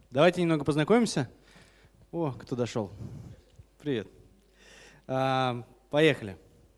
Давайте немного познакомимся. О, кто дошел. Привет. Поехали.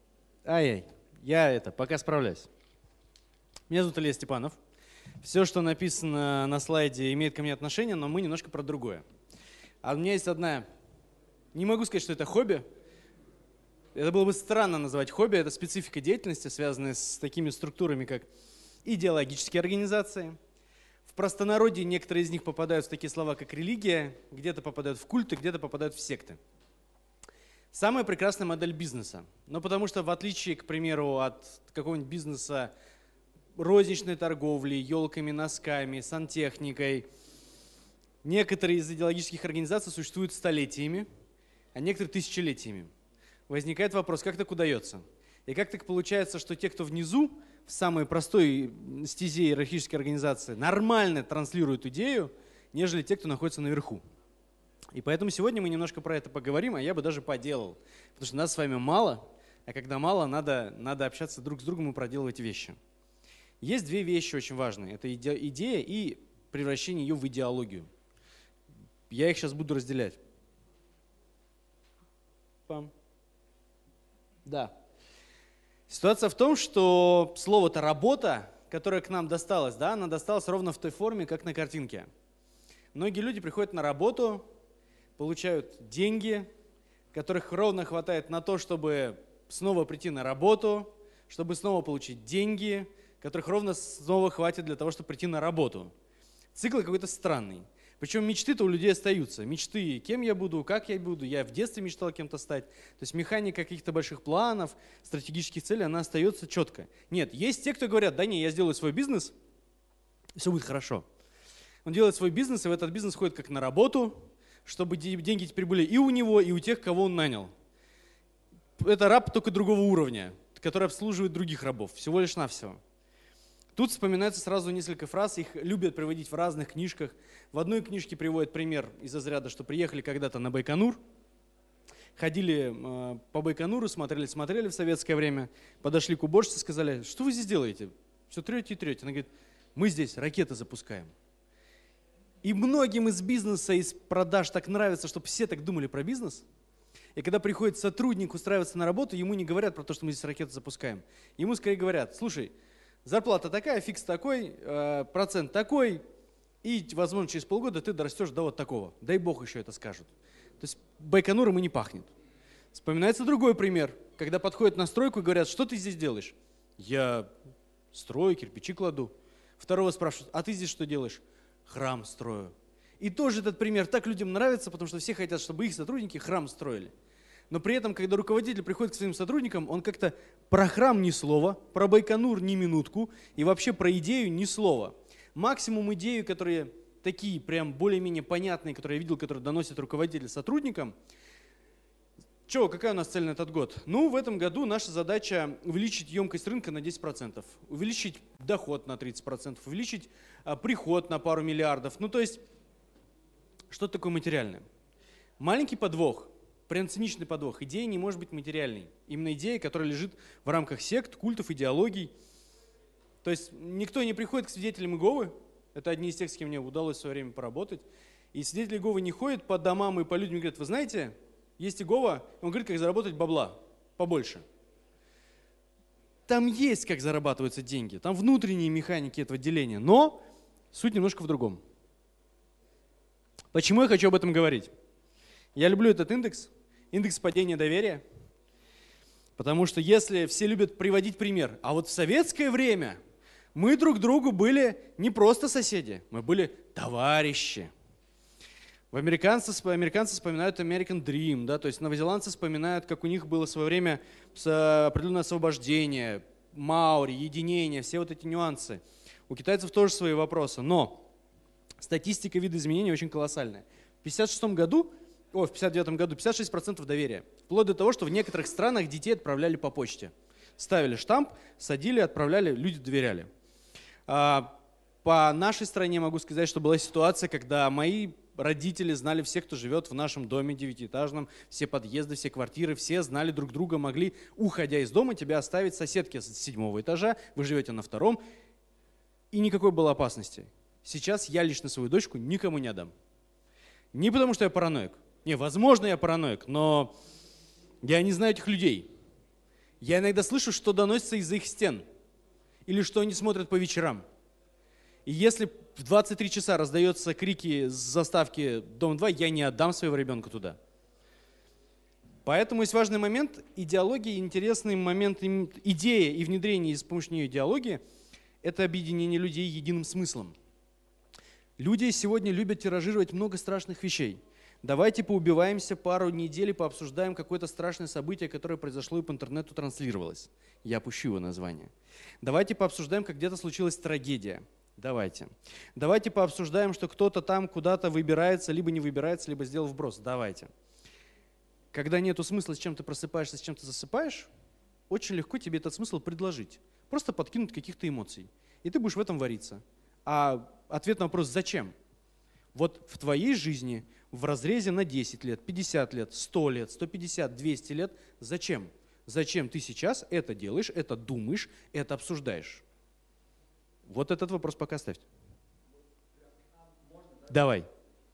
Я пока справляюсь. Меня зовут Илья Степанов. Все, что написано на слайде, имеет ко мне отношение, но мы немножко про другое. А у меня есть одна, не могу сказать, что это хобби. Это было бы странно называть хобби. Это специфика деятельности, связанная с такими структурами, как идеологические организации. В простонародье некоторые из них попадают в такие слова, как религия, где-то попадают в культы, где-то попадают в секты. Самая прекрасная модель бизнеса. Но потому что в отличие, к примеру, от какого-нибудь бизнеса розничной торговли, елками, носками, сантехникой, некоторые из идеологических организаций существуют столетиями, а некоторые тысячелетиями. Возникает вопрос, как так удается? И как так получается, что те, кто внизу, в самой простой стезе иерархической организации, нормально транслируют идею, нежели те, кто находится наверху. И поэтому сегодня мы немножко про это поговорим, а я бы даже поделал. Потому что нас с вами мало, а когда мало, надо общаться друг с другом и проделывать вещи. Есть две вещи очень важные. Это идея и превращение ее в идеологию. Я их сейчас буду разделять. Да. Ситуация в том, что слово-то «работа», которое к нам досталось, да, она досталась ровно в той форме, как на картинке. Многие люди приходят на работу, получают деньги, которых ровно хватает на то, чтобы снова прийти на работу, чтобы снова получить деньги, которых ровно снова хватит для того, чтобы прийти на работу. Цикл какой-то странный. Причем мечты-то у людей остаются. Мечты, кем я буду, как я буду. Я в детстве мечтал кем-то стать. То есть механика каких-то больших планов, стратегических целей, она остается четко. Нет, есть те, кто говорят, да не, я сделаю свой бизнес, и все будет хорошо. Он делает свой бизнес, и в этот бизнес ходит как на работу, чтобы деньги теперь были и у него, и у тех, кого он нанял. Это раб только другого уровня, который обслуживает других рабов, всего лишь навсего. Тут вспоминается сразу несколько фраз, их любят приводить в разных книжках. В одной книжке приводят пример из разряда, что приехали когда-то на Байконур, ходили по Байконуру, смотрели в советское время, подошли к уборщице, сказали, что вы здесь делаете? Все трете и трете. Она говорит, мы здесь ракеты запускаем. И многим из бизнеса, из продаж так нравится, чтобы все так думали про бизнес. И когда приходит сотрудник устраиваться на работу, ему не говорят про то, что мы здесь ракеты запускаем. Ему скорее говорят, слушай, зарплата такая, фикс такой, процент такой, и, возможно, через полгода ты дорастешь до вот такого. Дай бог еще это скажут. То есть Байконуром и не пахнет. Вспоминается другой пример, когда подходят на стройку и говорят, что ты здесь делаешь? Я строю, кирпичи кладу. Второго спрашивают, а ты здесь что делаешь? Храм строю. И тоже этот пример так людям нравится, потому что все хотят, чтобы их сотрудники храм строили. Но при этом, когда руководитель приходит к своим сотрудникам, он как-то про храм ни слова, про Байконур ни минутку и вообще про идею ни слова. Максимум идею, которые такие прям более-менее понятные, которые я видел, которые доносят руководитель сотрудникам. Чего, какая у нас цель на этот год? Ну, в этом году наша задача увеличить емкость рынка на 10%, увеличить доход на 30%, увеличить приход на пару миллиардов. Ну, то есть, что такое материальное? Маленький подвох. Прям циничный подвох. Идея не может быть материальной. Именно идея, которая лежит в рамках сект, культов, идеологий. То есть никто не приходит к свидетелям Иеговы. Это одни из тех, с кем мне удалось в свое время поработать. И свидетели Иеговы не ходят по домам и по людям и говорят, вы знаете, есть Иегова, он говорит, как заработать бабла побольше. Там есть, как зарабатываются деньги. Там внутренние механики этого деления. Но суть немножко в другом. Почему я хочу об этом говорить? Я люблю этот индекс падения доверия, потому что если все любят приводить пример, а вот в советское время мы друг другу были не просто соседи, мы были товарищи. Американцы вспоминают American Dream, да, то есть новозеландцы вспоминают, как у них было в свое время определенное освобождение, Маури, единение, все вот эти нюансы. У китайцев тоже свои вопросы, но статистика видоизменений очень колоссальная. В 59 году 56% доверия. Вплоть до того, что в некоторых странах детей отправляли по почте. Ставили штамп, садили, отправляли, люди доверяли. По нашей стране могу сказать, что была ситуация, когда мои родители знали всех, кто живет в нашем доме девятиэтажном, все подъезды, все квартиры, все знали друг друга, могли, уходя из дома, тебя оставить соседке с 7-го этажа, вы живете на 2-м, и никакой было опасности. Сейчас я лично свою дочку никому не отдам. Не потому, что я параноик. Не, возможно, я параноик, но я не знаю этих людей. Я иногда слышу, что доносится из-за их стен. Или что они смотрят по вечерам. И если в 23 часа раздаются крики с заставки «Дом-2», я не отдам своего ребенка туда. Поэтому есть важный момент идеологии, интересный момент идея и внедрение с помощью нее идеологии – это объединение людей единым смыслом. Люди сегодня любят тиражировать много страшных вещей. Давайте поубиваемся пару недель и пообсуждаем какое-то страшное событие, которое произошло и по интернету транслировалось. Я опущу его название. Давайте пообсуждаем, как где-то случилась трагедия. Давайте. Давайте пообсуждаем, что кто-то там куда-то выбирается, либо не выбирается, либо сделал вброс. Давайте. Когда нету смысла, с чем ты просыпаешься, с чем ты засыпаешь, очень легко тебе этот смысл предложить. Просто подкинуть каких-то эмоций. И ты будешь в этом вариться. А ответ на вопрос «зачем?» Вот в твоей жизни в разрезе на 10 лет, 50 лет, 100 лет, 150, 200 лет зачем? Зачем ты сейчас это делаешь, это думаешь, это обсуждаешь? Вот этот вопрос пока оставьте. Давай.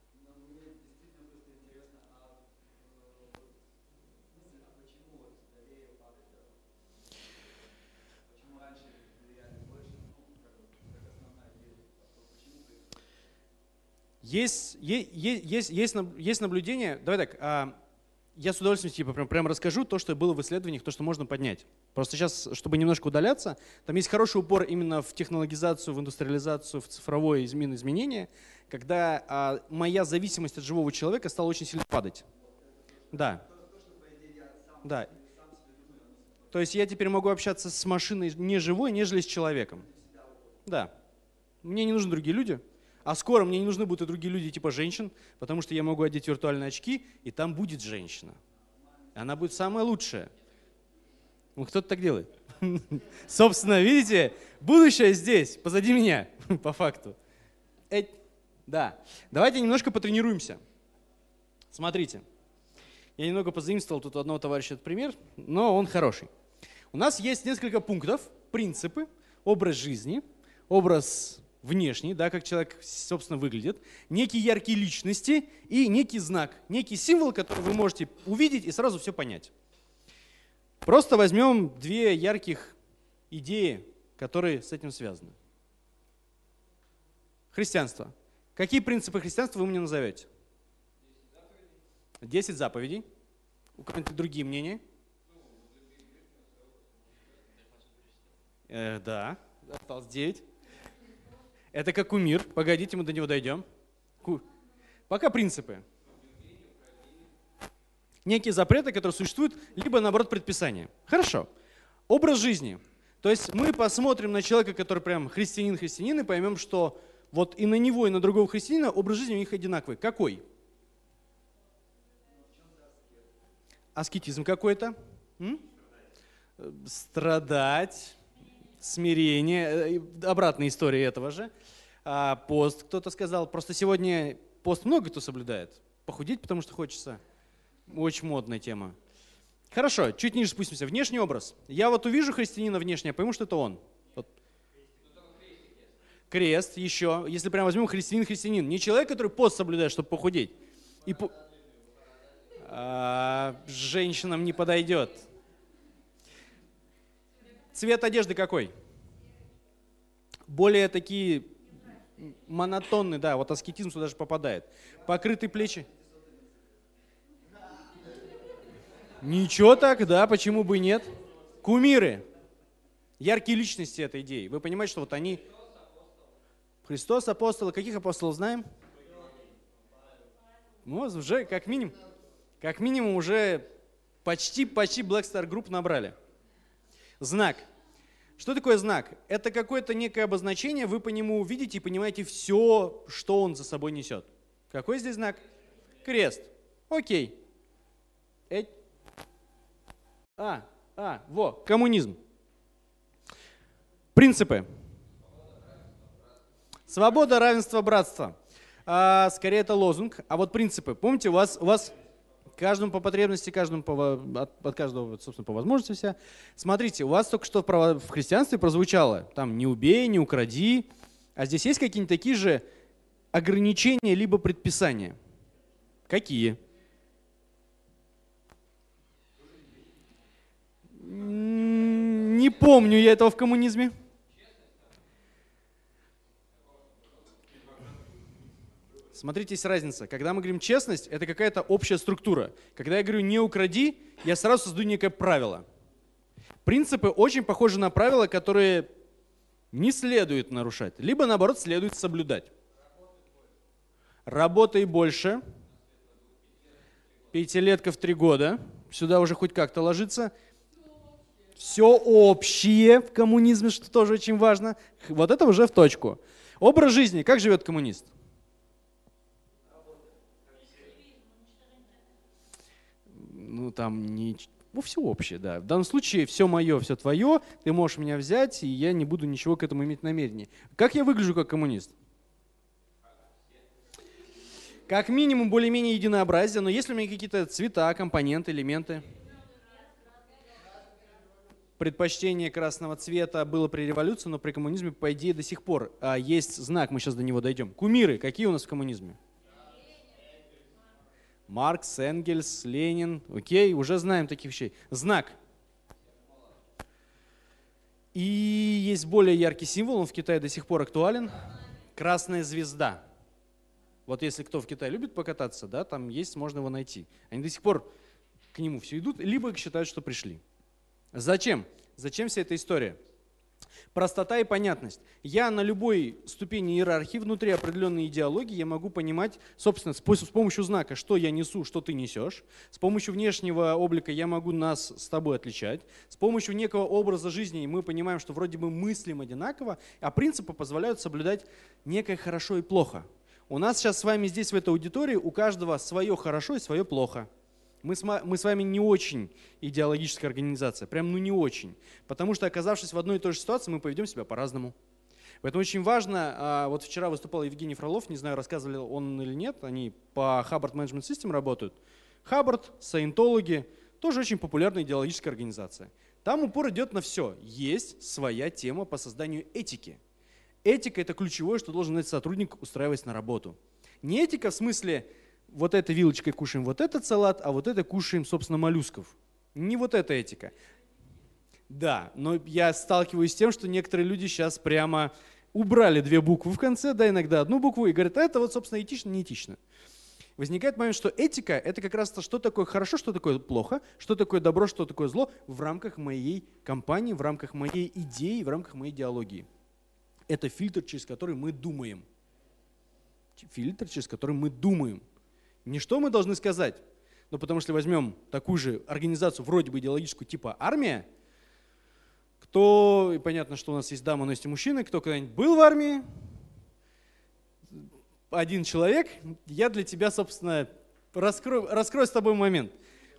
Есть наблюдение. Давай так, я с удовольствием прям расскажу то, что было в исследованиях, то, что можно поднять. Просто сейчас, чтобы немножко удаляться, там есть хороший упор именно в технологизацию, в индустриализацию, в цифровое изменение, когда моя зависимость от живого человека стала очень сильно падать. Да. Да. То есть я теперь могу общаться с машиной не живой, нежели с человеком. Да. Мне не нужны другие люди. А скоро мне не нужны будут и другие люди типа женщин, потому что я могу одеть виртуальные очки, и там будет женщина. Она будет самая лучшая. Ну, кто-то так делает. Собственно, видите, будущее здесь, позади меня, по факту. Да. Давайте немножко потренируемся. Смотрите. Я немного позаимствовал тут у одного товарища этот пример, но он хороший. У нас есть несколько пунктов, принципы, образ жизни, образ внешний, да, как человек, собственно, выглядит, некие яркие личности и некий знак, некий символ, который вы можете увидеть и сразу все понять. Просто возьмем две ярких идеи, которые с этим связаны. Христианство. Какие принципы христианства вы мне назовете? 10 заповедей. У кого-нибудь другие мнения? Да, осталось 9. Это как кумир. Погодите, мы до него дойдем. Пока принципы. Некие запреты, которые существуют, либо, наоборот, предписания. Хорошо. Образ жизни. То есть мы посмотрим на человека, который прям христианин, и поймем, что вот и на него, и на другого христианина образ жизни у них одинаковый. Какой? Аскетизм какой-то. Страдать. Смирение. Обратная история этого же. Пост, кто-то сказал. Просто сегодня пост много кто соблюдает. Похудеть, потому что хочется. Очень модная тема. Хорошо, чуть ниже спустимся. Внешний образ. Я вот увижу христианина внешне, я пойму, что это он. Вот. Крест еще. Если прям возьмем христианин. Не человек, который пост соблюдает, чтобы похудеть. Женщинам не подойдет. Цвет одежды какой? Более такие монотонные, да, вот аскетизм сюда же попадает. Покрытые плечи. Ничего так, да, почему бы и нет? Кумиры. Яркие личности этой идеи. Вы понимаете, что вот они... Христос, апостолы. Каких апостолов знаем? Ну, уже как минимум уже почти Black Star Group набрали. Знак. Что такое знак? Это какое-то некое обозначение, вы по нему видите и понимаете все, что он за собой несет. Какой здесь знак? Крест. Окей. Коммунизм. Принципы. Свобода, равенство, братство. Скорее это лозунг. А вот принципы. Помните, у вас каждому по потребности, от каждого, собственно, по возможности вся. Смотрите, у вас только что в христианстве прозвучало, там, не убей, не укради. А здесь есть какие-нибудь такие же ограничения, либо предписания? Какие? Не помню я этого в коммунизме. Смотрите, есть разница. Когда мы говорим честность, это какая-то общая структура. Когда я говорю не укради, я сразу создаю некое правило. Принципы очень похожи на правила, которые не следует нарушать, либо наоборот следует соблюдать. Работай больше. Пятилетка в 3 года. Сюда уже хоть как-то ложится. Все общее в коммунизме, что тоже очень важно. Вот это уже в точку. Образ жизни. Как живет коммунист? Ну, там не... Ну, все общее, да. В данном случае все мое, все твое, ты можешь меня взять, и я не буду ничего к этому иметь намерения. Как я выгляжу как коммунист? Как минимум более-менее единообразие, но есть ли у меня какие-то цвета, компоненты, элементы? Предпочтение красного цвета было при революции, но при коммунизме, по идее, до сих пор есть знак, мы сейчас до него дойдем. Кумиры, какие у нас в коммунизме? Маркс, Энгельс, Ленин. Окей, уже знаем таких вещей. Знак. И есть более яркий символ, он в Китае до сих пор актуален. Красная звезда. Вот если кто в Китае любит покататься, да, там есть, можно его найти. Они до сих пор к нему все идут, либо считают, что пришли. Зачем? Зачем вся эта история? Простота и понятность. Я на любой ступени иерархии внутри определенной идеологии я могу понимать, собственно, с помощью знака, что я несу, что ты несешь. С помощью внешнего облика я могу нас с тобой отличать. С помощью некого образа жизни мы понимаем, что вроде бы мыслим одинаково, а принципы позволяют соблюдать некое хорошо и плохо. У нас сейчас с вами здесь в этой аудитории у каждого свое хорошо и свое плохо. Мы с вами не очень идеологическая организация, прям не очень. Потому что, оказавшись в одной и той же ситуации, мы поведем себя по-разному. Поэтому очень важно, вот вчера выступал Евгений Фролов, не знаю, рассказывали он или нет, они по Hubbard Management System работают. Hubbard, саентологи, тоже очень популярная идеологическая организация. Там упор идет на все. Есть своя тема по созданию этики. Этика – это ключевое, что должен знать сотрудник, устраиваясь на работу. Не этика в смысле… Вот этой вилочкой кушаем вот этот салат, а вот это кушаем, собственно, моллюсков. Не вот эта этика. Да, но я сталкиваюсь с тем, что некоторые люди сейчас прямо убрали 2 буквы в конце, да, иногда 1 букву, и говорят, это вот, собственно, этично, неэтично. Возникает момент, что этика – это как раз то, что такое хорошо, что такое плохо, что такое добро, что такое зло в рамках моей компании, в рамках моей идеи, в рамках моей идеологии. Это фильтр, через который мы думаем. Фильтр, через который мы думаем. Не что мы должны сказать, но потому что возьмем такую же организацию, вроде бы идеологическую, типа армия, кто, и понятно, что у нас есть дамы, но есть и мужчины, кто когда-нибудь был в армии, 1 человек, я для тебя, собственно, раскрою с тобой момент.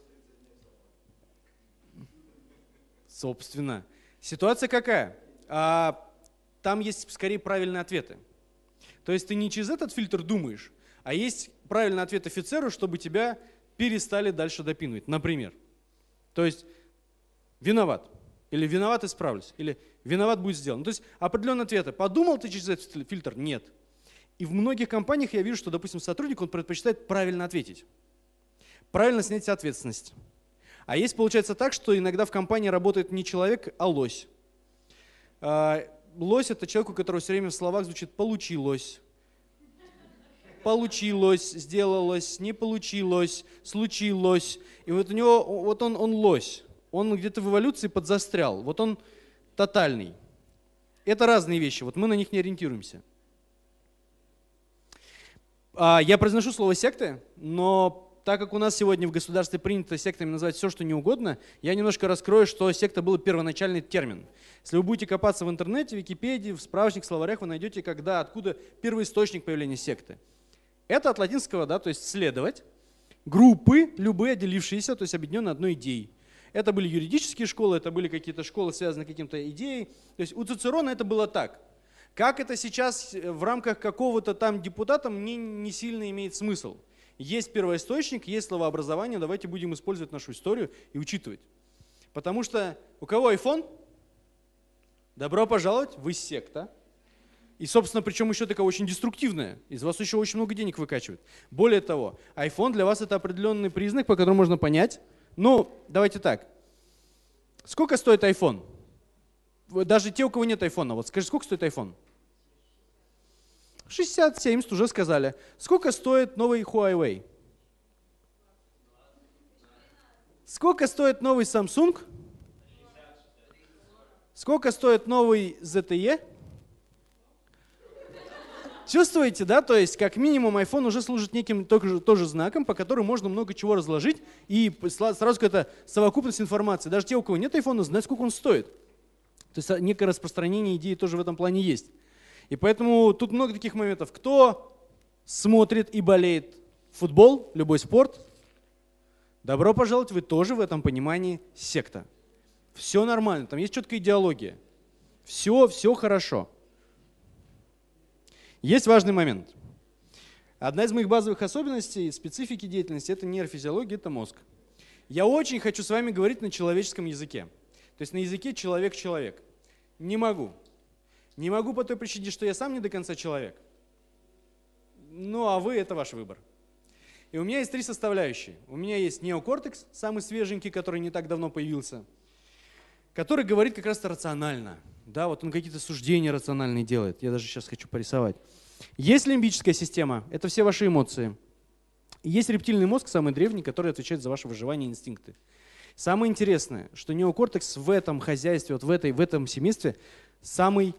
Собственно, ситуация какая? Там есть скорее правильные ответы. То есть ты не через этот фильтр думаешь, а есть правильный ответ офицеру, чтобы тебя перестали дальше допинывать, например. То есть виноват, или виноват исправлюсь, или виноват будет сделан. То есть определенные ответы. Подумал ты через этот фильтр? Нет. И в многих компаниях я вижу, что, допустим, сотрудник, он предпочитает правильно ответить. Правильно снять ответственность. А есть, получается, так, что иногда в компании работает не человек, а лось. Лось – это человек, у которого все время в словах звучит «получилось». Получилось, сделалось, не получилось, случилось. И вот у него, вот он лось. Он где-то в эволюции подзастрял. Вот он тотальный. Это разные вещи. Вот мы на них не ориентируемся. Я произношу слово «секты», но так как у нас сегодня в государстве принято сектами называть все, что не угодно, я немножко раскрою, что секта был первоначальный термин. Если вы будете копаться в интернете, в Википедии, в справочных словарях, вы найдете, откуда первоисточник появления секты. Это от латинского, да, то есть следовать, группы, любые отделившиеся, то есть объединенные одной идеей. Это были юридические школы, это были какие-то школы, связанные с каким-то идеей. То есть у Цицерона это было так. Как это сейчас в рамках какого-то там депутата, мне не сильно имеет смысл. Есть первоисточник, есть словообразование, давайте будем использовать нашу историю и учитывать. Потому что у кого iPhone? Добро пожаловать, вы секта. И, собственно, причем еще такая очень деструктивная. Из вас еще очень много денег выкачивает. Более того, iPhone для вас это определенный признак, по которому можно понять. Ну, давайте так. Сколько стоит iPhone? Даже те, у кого нет iPhone. Вот скажи, сколько стоит iPhone? 60, 70 уже сказали. Сколько стоит новый Huawei? Сколько стоит новый Samsung? Сколько стоит новый ZTE? Чувствуете, да? То есть, как минимум, iPhone уже служит неким тоже знаком, по которому можно много чего разложить, и сразу какая-то совокупность информации. Даже те, у кого нет iPhone, знают, сколько он стоит. То есть, некое распространение идеи тоже в этом плане есть. И поэтому тут много таких моментов. Кто смотрит и болеет футбол, любой спорт, добро пожаловать, вы тоже в этом понимании секта. Все нормально, там есть четкая идеология. Все хорошо. Есть важный момент. Одна из моих базовых особенностей, специфики деятельности – это нейрофизиология, это мозг. Я очень хочу с вами говорить на человеческом языке. То есть на языке человек-человек. Не могу. Не могу по той причине, что я сам не до конца человек. Ну а вы – это ваш выбор. И у меня есть 3 составляющие. У меня есть неокортекс, самый свеженький, который не так давно появился, который говорит как раз-то рационально. Да, вот он какие-то суждения рациональные делает. Я даже сейчас хочу порисовать. Есть лимбическая система, это все ваши эмоции. И есть рептильный мозг, самый древний, который отвечает за ваше выживание и инстинкты. Самое интересное, что неокортекс в этом хозяйстве, вот в этом семействе самый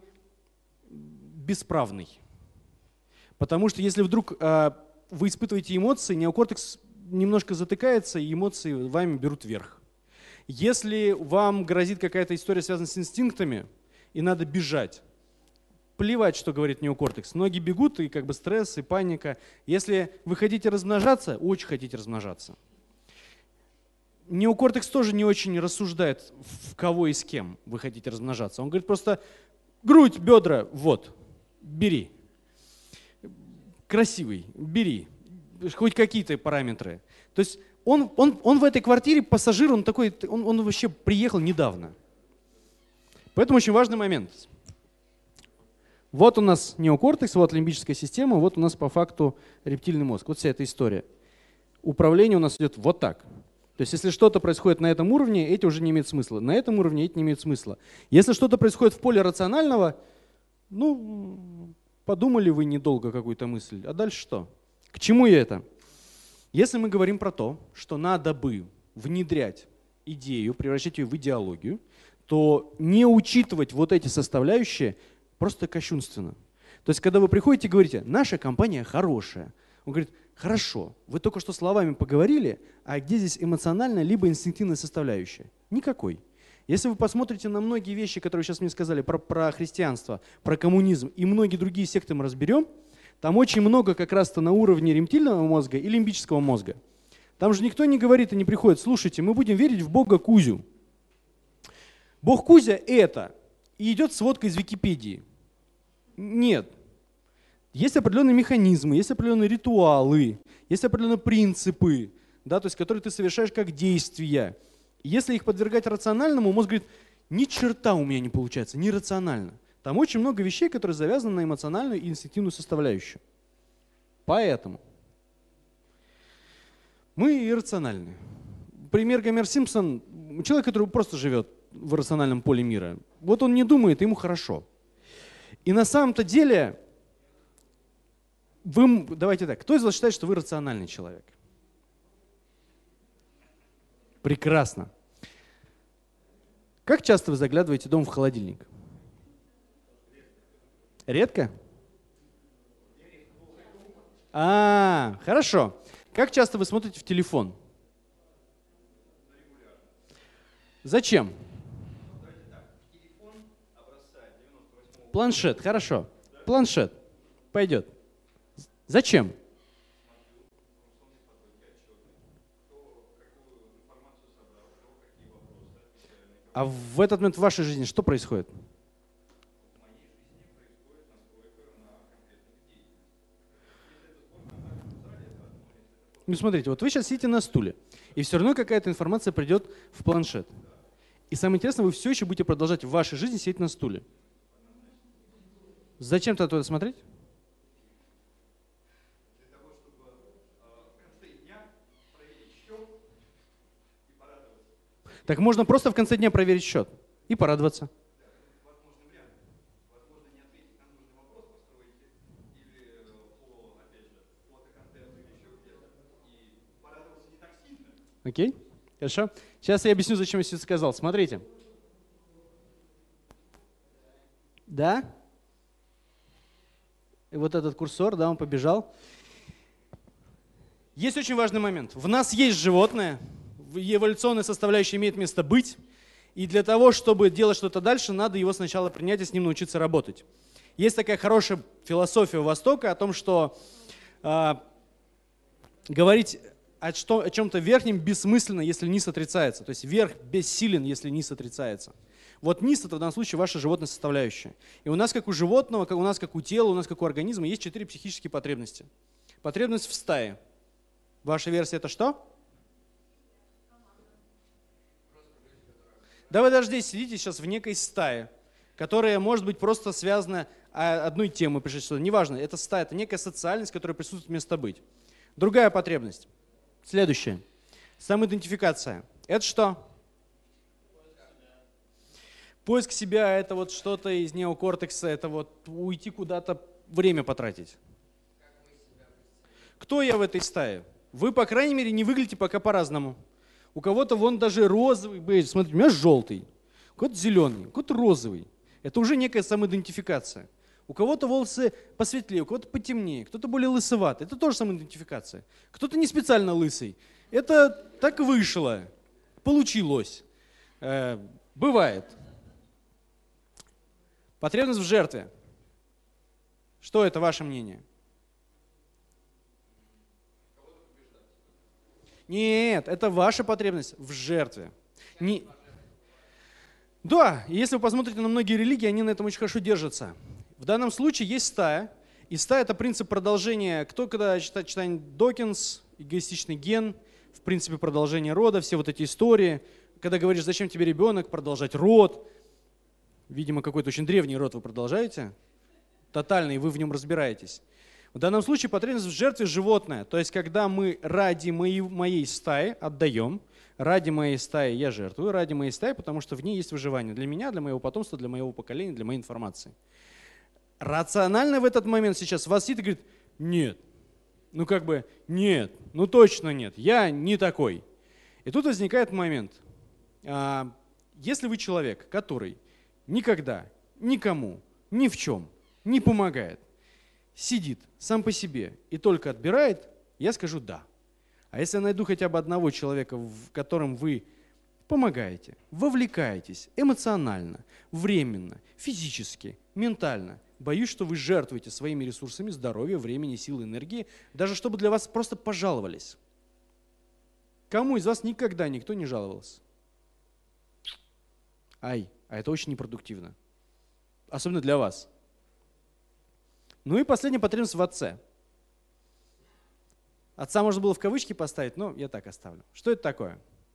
бесправный. Потому что если вдруг вы испытываете эмоции, неокортекс немножко затыкается, и эмоции вами берут верх. Если вам грозит какая-то история, связанная с инстинктами, и надо бежать, плевать, что говорит неокортекс. Ноги бегут, и как бы стресс, и паника. Если вы хотите размножаться, очень хотите размножаться. Неокортекс тоже не очень рассуждает, в кого и с кем вы хотите размножаться. Он говорит просто: грудь, бедра, вот, бери. Красивый, бери. Хоть какие-то параметры. То есть он в этой квартире пассажир, он такой, он вообще приехал недавно. Поэтому очень важный момент. Вот у нас неокортекс, вот лимбическая система, вот у нас по факту рептильный мозг. Вот вся эта история. Управление у нас идет вот так. То есть если что-то происходит на этом уровне, эти уже не имеют смысла. На этом уровне эти не имеют смысла. Если что-то происходит в поле рационального, ну, подумали вы недолго какую-то мысль, а дальше что? К чему я это? Если мы говорим про то, что надо бы внедрять идею, превращать ее в идеологию, то не учитывать вот эти составляющие просто кощунственно. То есть, когда вы приходите и говорите: наша компания хорошая, он говорит: хорошо, вы только что словами поговорили, а где здесь эмоциональная либо инстинктивная составляющая? Никакой. Если вы посмотрите на многие вещи, которые сейчас мне сказали про христианство, про коммунизм и многие другие секты мы разберем, там очень много как раз-то на уровне рептильного мозга и лимбического мозга. Там же никто не говорит и не приходит: слушайте, мы будем верить в Бога Кузю. Бог Кузя это, и идет сводка из Википедии. Нет. Есть определенные механизмы, есть определенные ритуалы, есть определенные принципы, да, то есть, которые ты совершаешь как действия. И если их подвергать рациональному, мозг говорит: ни черта у меня не получается, нерационально. Там очень много вещей, которые завязаны на эмоциональную и инстинктивную составляющую. Поэтому мы иррациональны. Пример Гомер Симпсон, человек, который просто живет в рациональном поле мира. Вот он не думает, ему хорошо. И на самом-то деле, давайте так, кто из вас считает, что вы рациональный человек? Прекрасно. Как часто вы заглядываете дома в холодильник? Редко? Хорошо. Как часто вы смотрите в телефон? Зачем? Планшет, хорошо. Планшет. Пойдет. Зачем? А в этот момент в вашей жизни что происходит? Ну, смотрите, вот вы сейчас сидите на стуле, и все равно какая-то информация придет в планшет. И самое интересное, вы все еще будете продолжать в вашей жизни сидеть на стуле. Зачем ты туда смотреть? Для того, чтобы в конце дня проверить счет и порадоваться. Так можно просто в конце дня проверить счет и порадоваться. Возможный вариант. Возможно, не ответить на нужный вопрос, построите или по, опять же, фотоконтенту или еще где-то. И порадоваться не так сильно. Окей? Хорошо. Сейчас я объясню, зачем я все сказал. Смотрите. Да? И вот этот курсор, да, он побежал. Есть очень важный момент. В нас есть животное, эволюционная составляющая имеет место быть, и для того, чтобы делать что-то дальше, надо его сначала принять и с ним научиться работать. Есть такая хорошая философия у Востока о том, что говорить о чем-то верхнем бессмысленно, если низ отрицается. То есть верх бессилен, если низ отрицается. Вот низ — это в данном случае ваша животная составляющая. И у нас, как у животного, у нас, как у тела, у нас, как у организма, есть 4 психические потребности. Потребность в стае. Ваша версия — это что? Да вы даже здесь сидите сейчас в некой стае, которая может быть просто связана одной темой, пришли сюда. Неважно, это стая, это некая социальность, которая присутствует место быть. Другая потребность. Следующая. Самоидентификация. Это что? Поиск себя — это вот что-то из неокортекса, это вот уйти куда-то, время потратить. Кто я в этой стае? Вы, по крайней мере, не выглядите пока по-разному. У кого-то вон даже розовый бейдж, смотрите, у меня желтый, у кого-то зеленый, у кого-то розовый. Это уже некая самоидентификация. У кого-то волосы посветлее, у кого-то потемнее, кто-то более лысоватый. Это тоже самоидентификация. Кто-то не специально лысый. Это так вышло, получилось. Бывает. Потребность в жертве. Что это, ваше мнение? Нет, это ваша потребность в жертве. Да, если вы посмотрите на многие религии, они на этом очень хорошо держатся. В данном случае есть стая, и стая — это принцип продолжения. Кто когда читает Докинс, эгоистичный ген, в принципе продолжение рода, все вот эти истории. Когда говоришь, зачем тебе ребенок, продолжать род. Видимо, какой-то очень древний род вы продолжаете, тотальный, и вы в нем разбираетесь. В данном случае потребность в жертве животное. То есть, когда мы ради моей стаи отдаем, ради моей стаи я жертвую, ради моей стаи, потому что в ней есть выживание для меня, для моего потомства, для моего поколения, для моей информации. Рационально в этот момент сейчас вас сидит и говорит: нет, нет, точно нет, я не такой. И тут возникает момент. Если вы человек, который никогда, никому, ни в чем не помогает, сидит сам по себе и только отбирает, я скажу да. А если я найду хотя бы одного человека, в котором вы помогаете, вовлекаетесь эмоционально, временно, физически, ментально, боюсь, что вы жертвуете своими ресурсами, здоровья, времени, силы, энергии, даже чтобы для вас просто пожаловались. Кому из вас никогда никто не жаловался? А это очень непродуктивно. Особенно для вас. Ну и последняя потребность в отце. Отца можно было в кавычки поставить, но я так оставлю. Что это такое?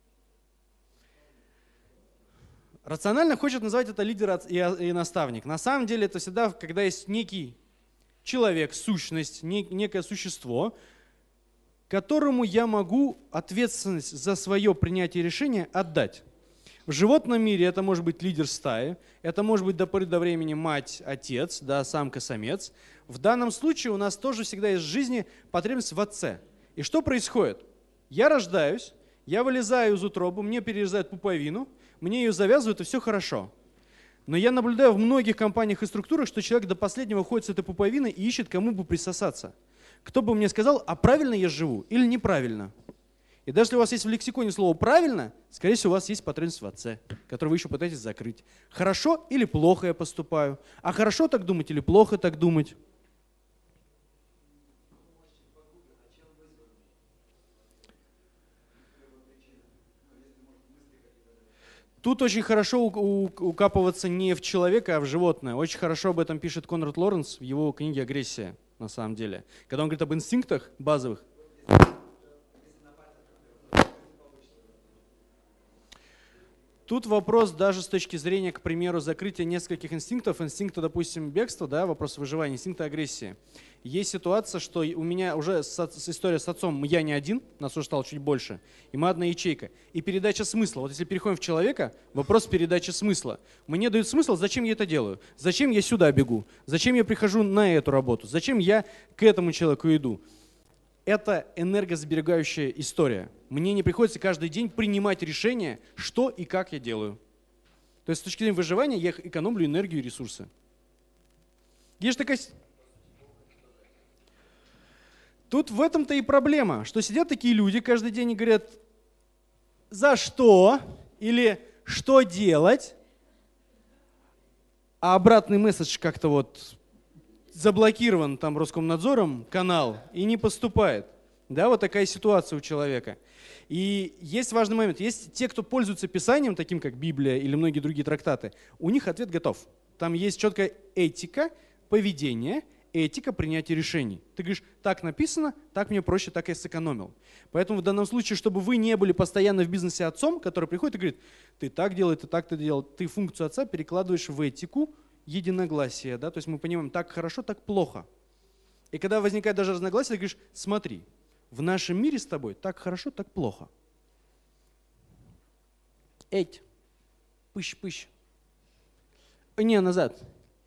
Рационально хочет называть это лидер и наставник. На самом деле это всегда, когда есть некий человек, сущность, некое существо, которому я могу ответственность за свое принятие решения отдать. В животном мире это может быть лидер стаи, это может быть до поры до времени мать, отец, да, самка, самец. В данном случае у нас тоже всегда есть в жизни потребность в отце. И что происходит? Я рождаюсь, я вылезаю из утробы, мне перерезают пуповину, мне ее завязывают, и все хорошо. Но я наблюдаю в многих компаниях и структурах, что человек до последнего ходит с этой пуповиной и ищет, кому бы присосаться. Кто бы мне сказал, а правильно я живу или неправильно? И даже если у вас есть в лексиконе слово «правильно», скорее всего, у вас есть потребность в отце, который вы еще пытаетесь закрыть. Хорошо или плохо я поступаю? А хорошо так думать или плохо так думать? Тут очень хорошо укапываться не в человека, а в животное. Очень хорошо об этом пишет Конрад Лоренс в его книге «Агрессия», на самом деле. Когда он говорит об инстинктах базовых. Тут вопрос даже с точки зрения, к примеру, закрытия нескольких инстинктов, инстинкта, допустим, бегства, да, вопрос выживания, инстинкта агрессии. Есть ситуация, что у меня уже история с отцом, я не один, нас уже стало чуть больше, и мы одна ячейка. И передача смысла. Вот если переходим в человека, вопрос передачи смысла. Мне дают смысл, зачем я это делаю, зачем я сюда бегу, зачем я прихожу на эту работу, зачем я к этому человеку иду. Это энергосберегающая история. Мне не приходится каждый день принимать решение, что и как я делаю. То есть с точки зрения выживания я экономлю энергию и ресурсы. Есть такая... Тут в этом-то и проблема, что сидят такие люди каждый день и говорят, за что или что делать, а обратный месседж как-то вот заблокирован там Роскомнадзором канал и не поступает. Да, вот такая ситуация у человека. И есть важный момент. Есть те, кто пользуется Писанием, таким как Библия или многие другие трактаты, у них ответ готов. Там есть четкая этика поведения, этика принятия решений. Ты говоришь, так написано, так мне проще, так я сэкономил. Поэтому в данном случае, чтобы вы не были постоянно в бизнесе отцом, который приходит и говорит, ты так делай, ты так делал, ты функцию отца перекладываешь в этику, единогласие, да, то есть мы понимаем, так хорошо, так плохо. И когда возникает даже разногласие, ты говоришь, смотри, в нашем мире с тобой так хорошо, так плохо. Эть, пыщ-пыщ. Не, назад.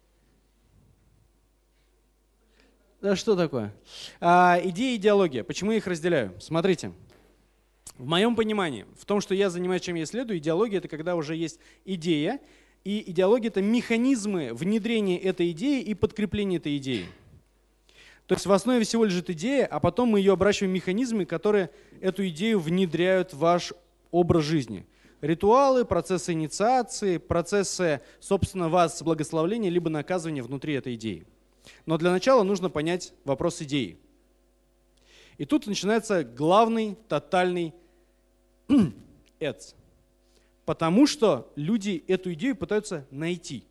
Да что такое? Идея и идеология. Почему я их разделяю? Смотрите. В моем понимании, в том, что я занимаюсь, чем я исследую, идеология – это когда уже есть идея, и идеология – это механизмы внедрения этой идеи и подкрепления этой идеи. То есть в основе всего лежит идея, а потом мы ее обращаем в механизмы, которые эту идею внедряют в ваш образ жизни. Ритуалы, процессы инициации, процессы, собственно, вас благословления либо наказывания внутри этой идеи. Но для начала нужно понять вопрос идеи. И тут начинается главный, тотальный эц. Потому что люди эту идею пытаются найти.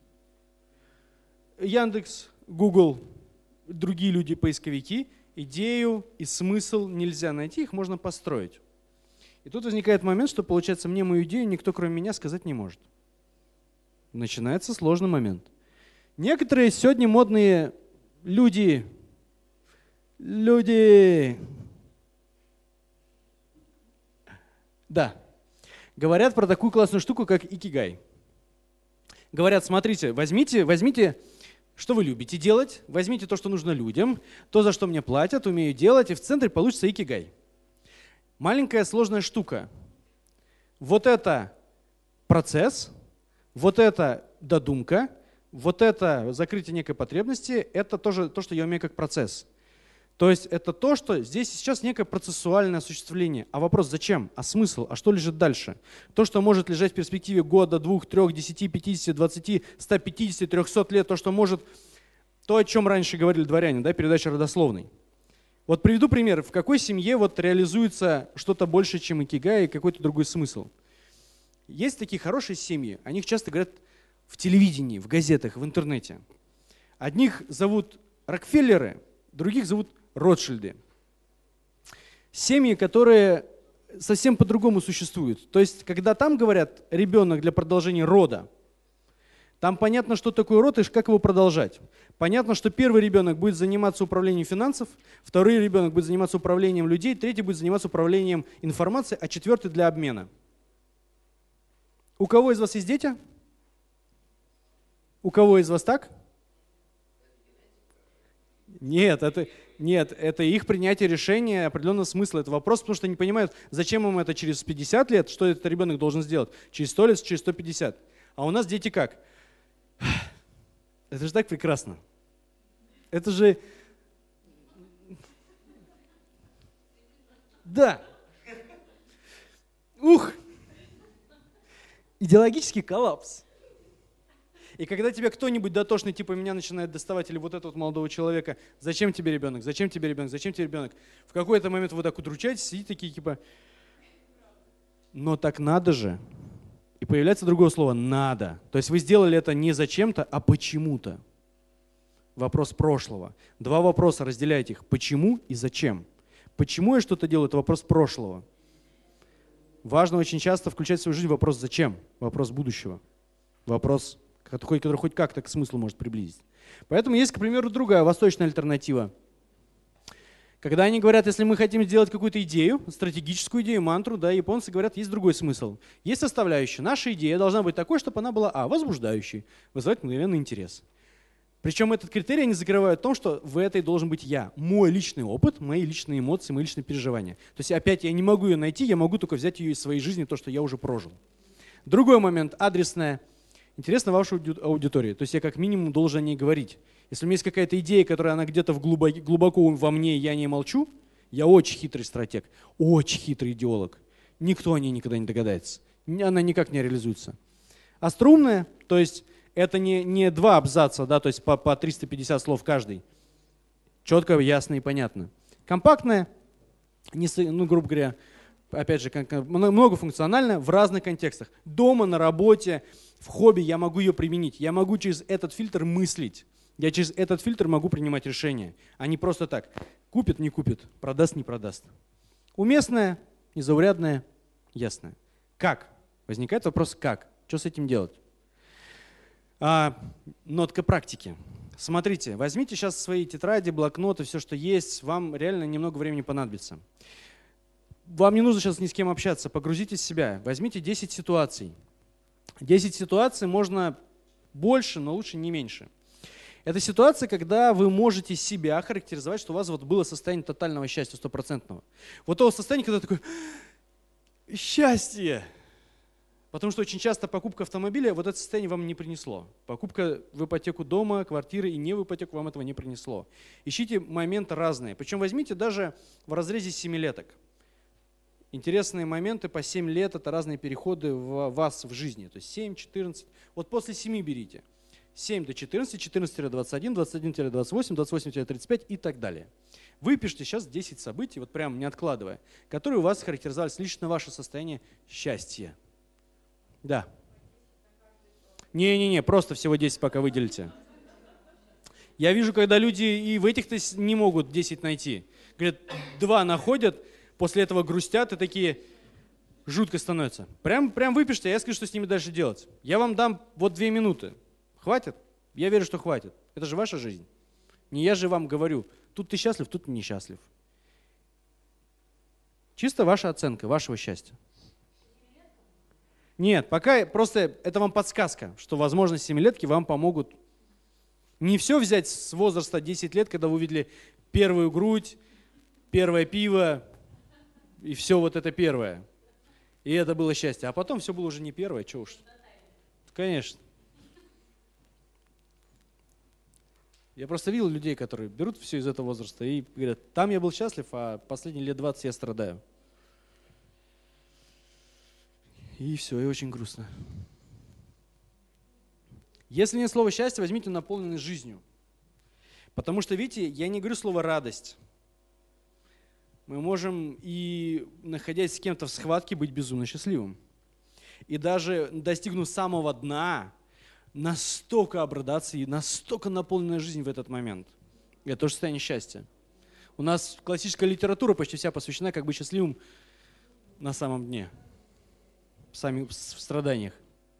Яндекс, Google, другие люди, поисковики, идею и смысл нельзя найти, их можно построить. И тут возникает момент, что, получается, мне мою идею никто, кроме меня, сказать не может. Начинается сложный момент. Некоторые сегодня модные люди, да, говорят про такую классную штуку, как икигай. Говорят, смотрите, возьмите, что вы любите делать, возьмите то, что нужно людям, то, за что мне платят, умею делать, и в центре получится икигай. Маленькая сложная штука. Вот это процесс, вот это додумка, вот это закрытие некой потребности, это тоже то, что я умею как процесс. То есть это то, что здесь сейчас некое процессуальное осуществление. А вопрос зачем? А смысл? А что лежит дальше? То, что может лежать в перспективе года, 2, 3, 10, 50, 20, 150, 300 лет, то, что может, то, о чем раньше говорили дворяне, да, передача родословной. Вот приведу пример, в какой семье вот реализуется что-то больше, чем икигай и какой-то другой смысл. Есть такие хорошие семьи, о них часто говорят в телевидении, в газетах, в интернете. Одних зовут Рокфеллеры, других зовут Ротшильды. Семьи, которые совсем по-другому существуют. То есть, когда там говорят ребенок для продолжения рода, там понятно, что такое род и как его продолжать. Понятно, что первый ребенок будет заниматься управлением финансов, второй ребенок будет заниматься управлением людей, третий будет заниматься управлением информацией, а четвертый для обмена. У кого из вас есть дети? У кого из вас так? Нет, это их принятие решения определенного смысла. Это вопрос, потому что они понимают, зачем им это через 50 лет, что этот ребенок должен сделать, через 100 лет, через 150. А у нас дети как? Это же так прекрасно. Это же... Да. Ух! Идеологический коллапс. И когда тебя кто-нибудь дотошный, типа меня, начинает доставать, или вот этого молодого человека, зачем тебе ребенок, зачем тебе ребенок, зачем тебе ребенок, в какой-то момент вы так удручаетесь, сидите такие, типа, но так надо же. И появляется другое слово «надо». То есть вы сделали это не зачем-то, а почему-то. Вопрос прошлого. Два вопроса, разделяйте их. Почему и зачем? Почему я что-то делаю, это вопрос прошлого. Важно очень часто включать в свою жизнь вопрос «зачем?», вопрос будущего, вопрос, который хоть как-то к смыслу может приблизить. Поэтому есть, к примеру, другая восточная альтернатива. Когда они говорят, если мы хотим сделать какую-то идею, стратегическую идею, мантру, да, японцы говорят, есть другой смысл. Есть составляющая. Наша идея должна быть такой, чтобы она была, возбуждающей, вызывать мгновенный интерес. Причем этот критерий они закрывают в том, что в этой должен быть я, мой личный опыт, мои личные эмоции, мои личные переживания. То есть опять я не могу ее найти, я могу только взять ее из своей жизни, то, что я уже прожил. Другой момент, адресная. Интересно вашей аудитории. То есть я как минимум должен о ней говорить. Если у меня есть какая-то идея, которая она где-то глубоко во мне, я не молчу, я очень хитрый стратег, очень хитрый идеолог. Никто о ней никогда не догадается. Она никак не реализуется. Остроумная, то есть это не два абзаца, да, то есть по 350 слов каждый. Четко, ясно и понятно. Компактная, грубо говоря, опять же, многофункциональная в разных контекстах. Дома, на работе, в хобби я могу ее применить. Я могу через этот фильтр мыслить. Я через этот фильтр могу принимать решения, а не просто так. Купит, не купит, продаст, не продаст. Уместная, незаурядная, ясная. Как? Возникает вопрос, как? Что с этим делать? Нотка практики. Смотрите, возьмите сейчас свои тетради, блокноты, все, что есть. Вам реально немного времени понадобится. Вам не нужно сейчас ни с кем общаться. Погрузитесь в себя. Возьмите 10 ситуаций. 10 ситуаций можно больше, но лучше не меньше. Это ситуация, когда вы можете себя характеризовать, что у вас вот было состояние тотального счастья, стопроцентного. Вот то состояние, когда такое счастье. Потому что очень часто покупка автомобиля вот это состояние вам не принесло. Покупка в ипотеку дома, квартиры и не в ипотеку вам этого не принесло. Ищите моменты разные. Причем возьмите даже в разрезе 7-леток. Интересные моменты по 7 лет – это разные переходы в вас в жизни. То есть 7, 14. Вот после 7 берите. 7 до 14, 14-21, 21-28, 28-35 и так далее. Выпишите сейчас 10 событий, вот прям не откладывая, которые у вас характеризовались лично ваше состояние счастья. Да. Не-не-не, просто всего 10 пока выделите. Я вижу, когда люди и в этих-то не могут 10 найти. Говорят, 2 находят, после этого грустят и такие, жутко становится. Прям выпишите, а я скажу, что с ними дальше делать. Я вам дам вот 2 минуты. Хватит? Я верю, что хватит. Это же ваша жизнь. Не я же вам говорю, тут ты счастлив, тут ты несчастлив. Чисто ваша оценка, вашего счастья. Нет, пока просто это вам подсказка, что, возможно, 7-летки вам помогут не все взять с возраста 10 лет, когда вы увидели первую грудь, первое пиво и все вот это первое. И это было счастье. А потом все было уже не первое, что уж. Конечно. Я просто видел людей, которые берут все из этого возраста и говорят, там я был счастлив, а последние лет 20 я страдаю. И все, и очень грустно. Если нет слова счастье, возьмите наполненность жизнью. Потому что, видите, я не говорю слово радость. Мы можем и, находясь с кем-то в схватке, быть безумно счастливым. И даже достигнув самого дна, настолько обрадоваться и настолько наполненная жизнь в этот момент. Это тоже состояние счастья. У нас классическая литература почти вся посвящена как бы счастливым на самом дне, в страданиях.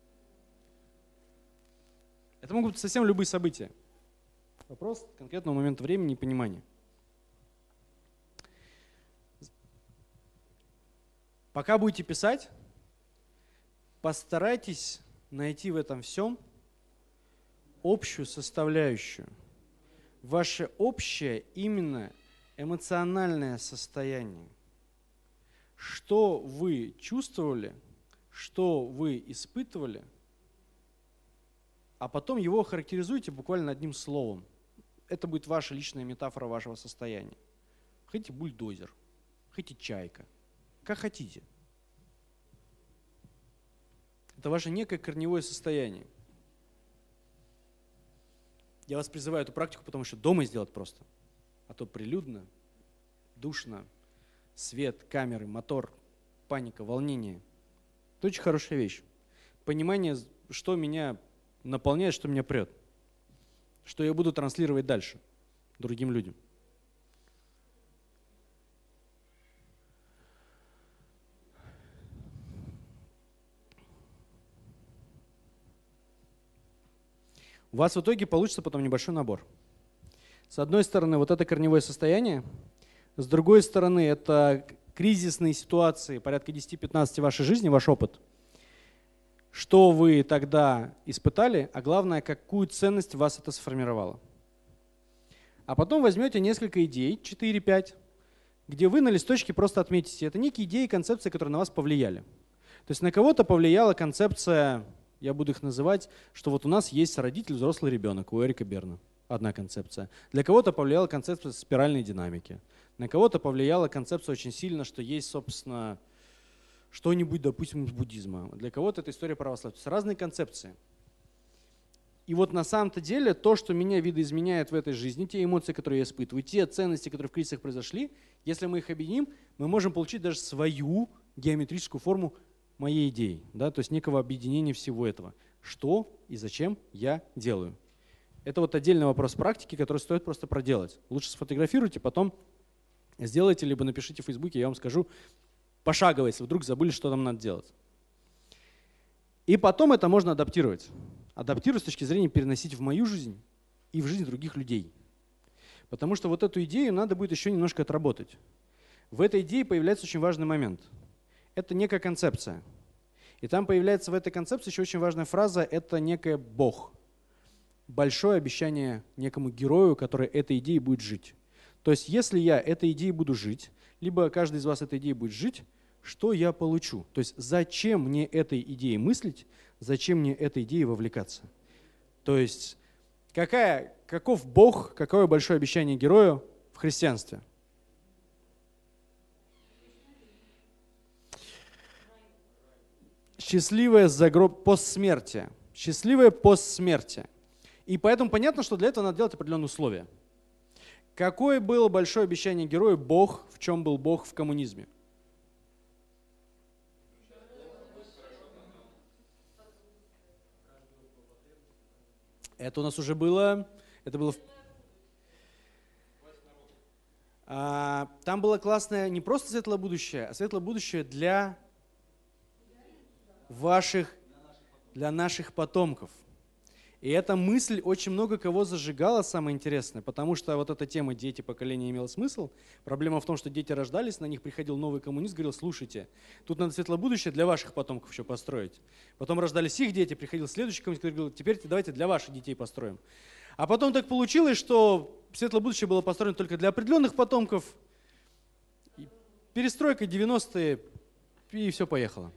Это могут быть совсем любые события. Вопрос конкретного момента времени и понимания. Пока будете писать, постарайтесь найти в этом всем общую составляющую. Ваше общее именно эмоциональное состояние. Что вы чувствовали, что вы испытывали, а потом его характеризуйте буквально одним словом. Это будет ваша личная метафора вашего состояния. Хотите бульдозер, хотите чайка, как хотите. Это ваше некое корневое состояние. Я вас призываю эту практику, потому что дома сделать просто. А то прилюдно, душно, свет, камеры, мотор, паника, волнение. Это очень хорошая вещь. Понимание, что меня наполняет, что меня прет. Что я буду транслировать дальше другим людям. у вас в итоге получится потом небольшой набор. С одной стороны, вот это корневое состояние, с другой стороны, это кризисные ситуации, порядка 10-15 в вашей жизни, ваш опыт. Что вы тогда испытали, а главное, какую ценность в вас это сформировало. А потом возьмете несколько идей, 4-5, где вы на листочке просто отметите. Это некие идеи и концепции, которые на вас повлияли. То есть на кого-то повлияла концепция, я буду их называть, что вот у нас есть родитель, взрослый ребенок, у Эрика Берна. Одна концепция. Для кого-то повлияла концепция спиральной динамики. На кого-то повлияла концепция очень сильно, что есть, собственно, что-нибудь, допустим, из буддизма. Для кого-то это история православия. То есть разные концепции. И вот на самом-то деле то, что меня видоизменяет в этой жизни, те эмоции, которые я испытываю, те ценности, которые в кризисах произошли, если мы их объединим, мы можем получить даже свою геометрическую форму моей идеи. Да? То есть некого объединения всего этого. Что и зачем я делаю. Это вот отдельный вопрос практики, который стоит просто проделать. Лучше сфотографируйте, потом сделайте, либо напишите в Фейсбуке, я вам скажу пошагово, если вдруг забыли, что там надо делать. И потом это можно адаптировать. Адаптировать с точки зрения переносить в мою жизнь и в жизнь других людей. Потому что вот эту идею надо будет еще немножко отработать. В этой идее появляется очень важный момент. Это некая концепция. И там появляется в этой концепции еще очень важная фраза – это некое «Бог». Большое обещание некому герою, который этой идеей будет жить. То есть если я этой идеей буду жить, либо каждый из вас этой идеей будет жить, что я получу? То есть зачем мне этой идеей мыслить, зачем мне этой идеей вовлекаться? То есть каков Бог, какое большое обещание герою в христианстве? Счастливое постсмертие. Счастливое постсмертие. И поэтому понятно, что для этого надо делать определенные условия. Какое было большое обещание герою Бог, в чем был Бог в коммунизме? Это у нас уже было. Это было. Там было классное не просто светлое будущее, а светлое будущее для наших потомков. И эта мысль очень много кого зажигала, самое интересное, потому что вот эта тема «дети поколения» имела смысл. Проблема в том, что дети рождались, на них приходил новый коммунист, говорил: слушайте, тут надо светлое будущее для ваших потомков еще построить. Потом рождались их дети, приходил следующий коммунист, говорил: теперь давайте для ваших детей построим. А потом так получилось, что светлое будущее было построено только для определенных потомков. Перестройка 90-е, и все поехало.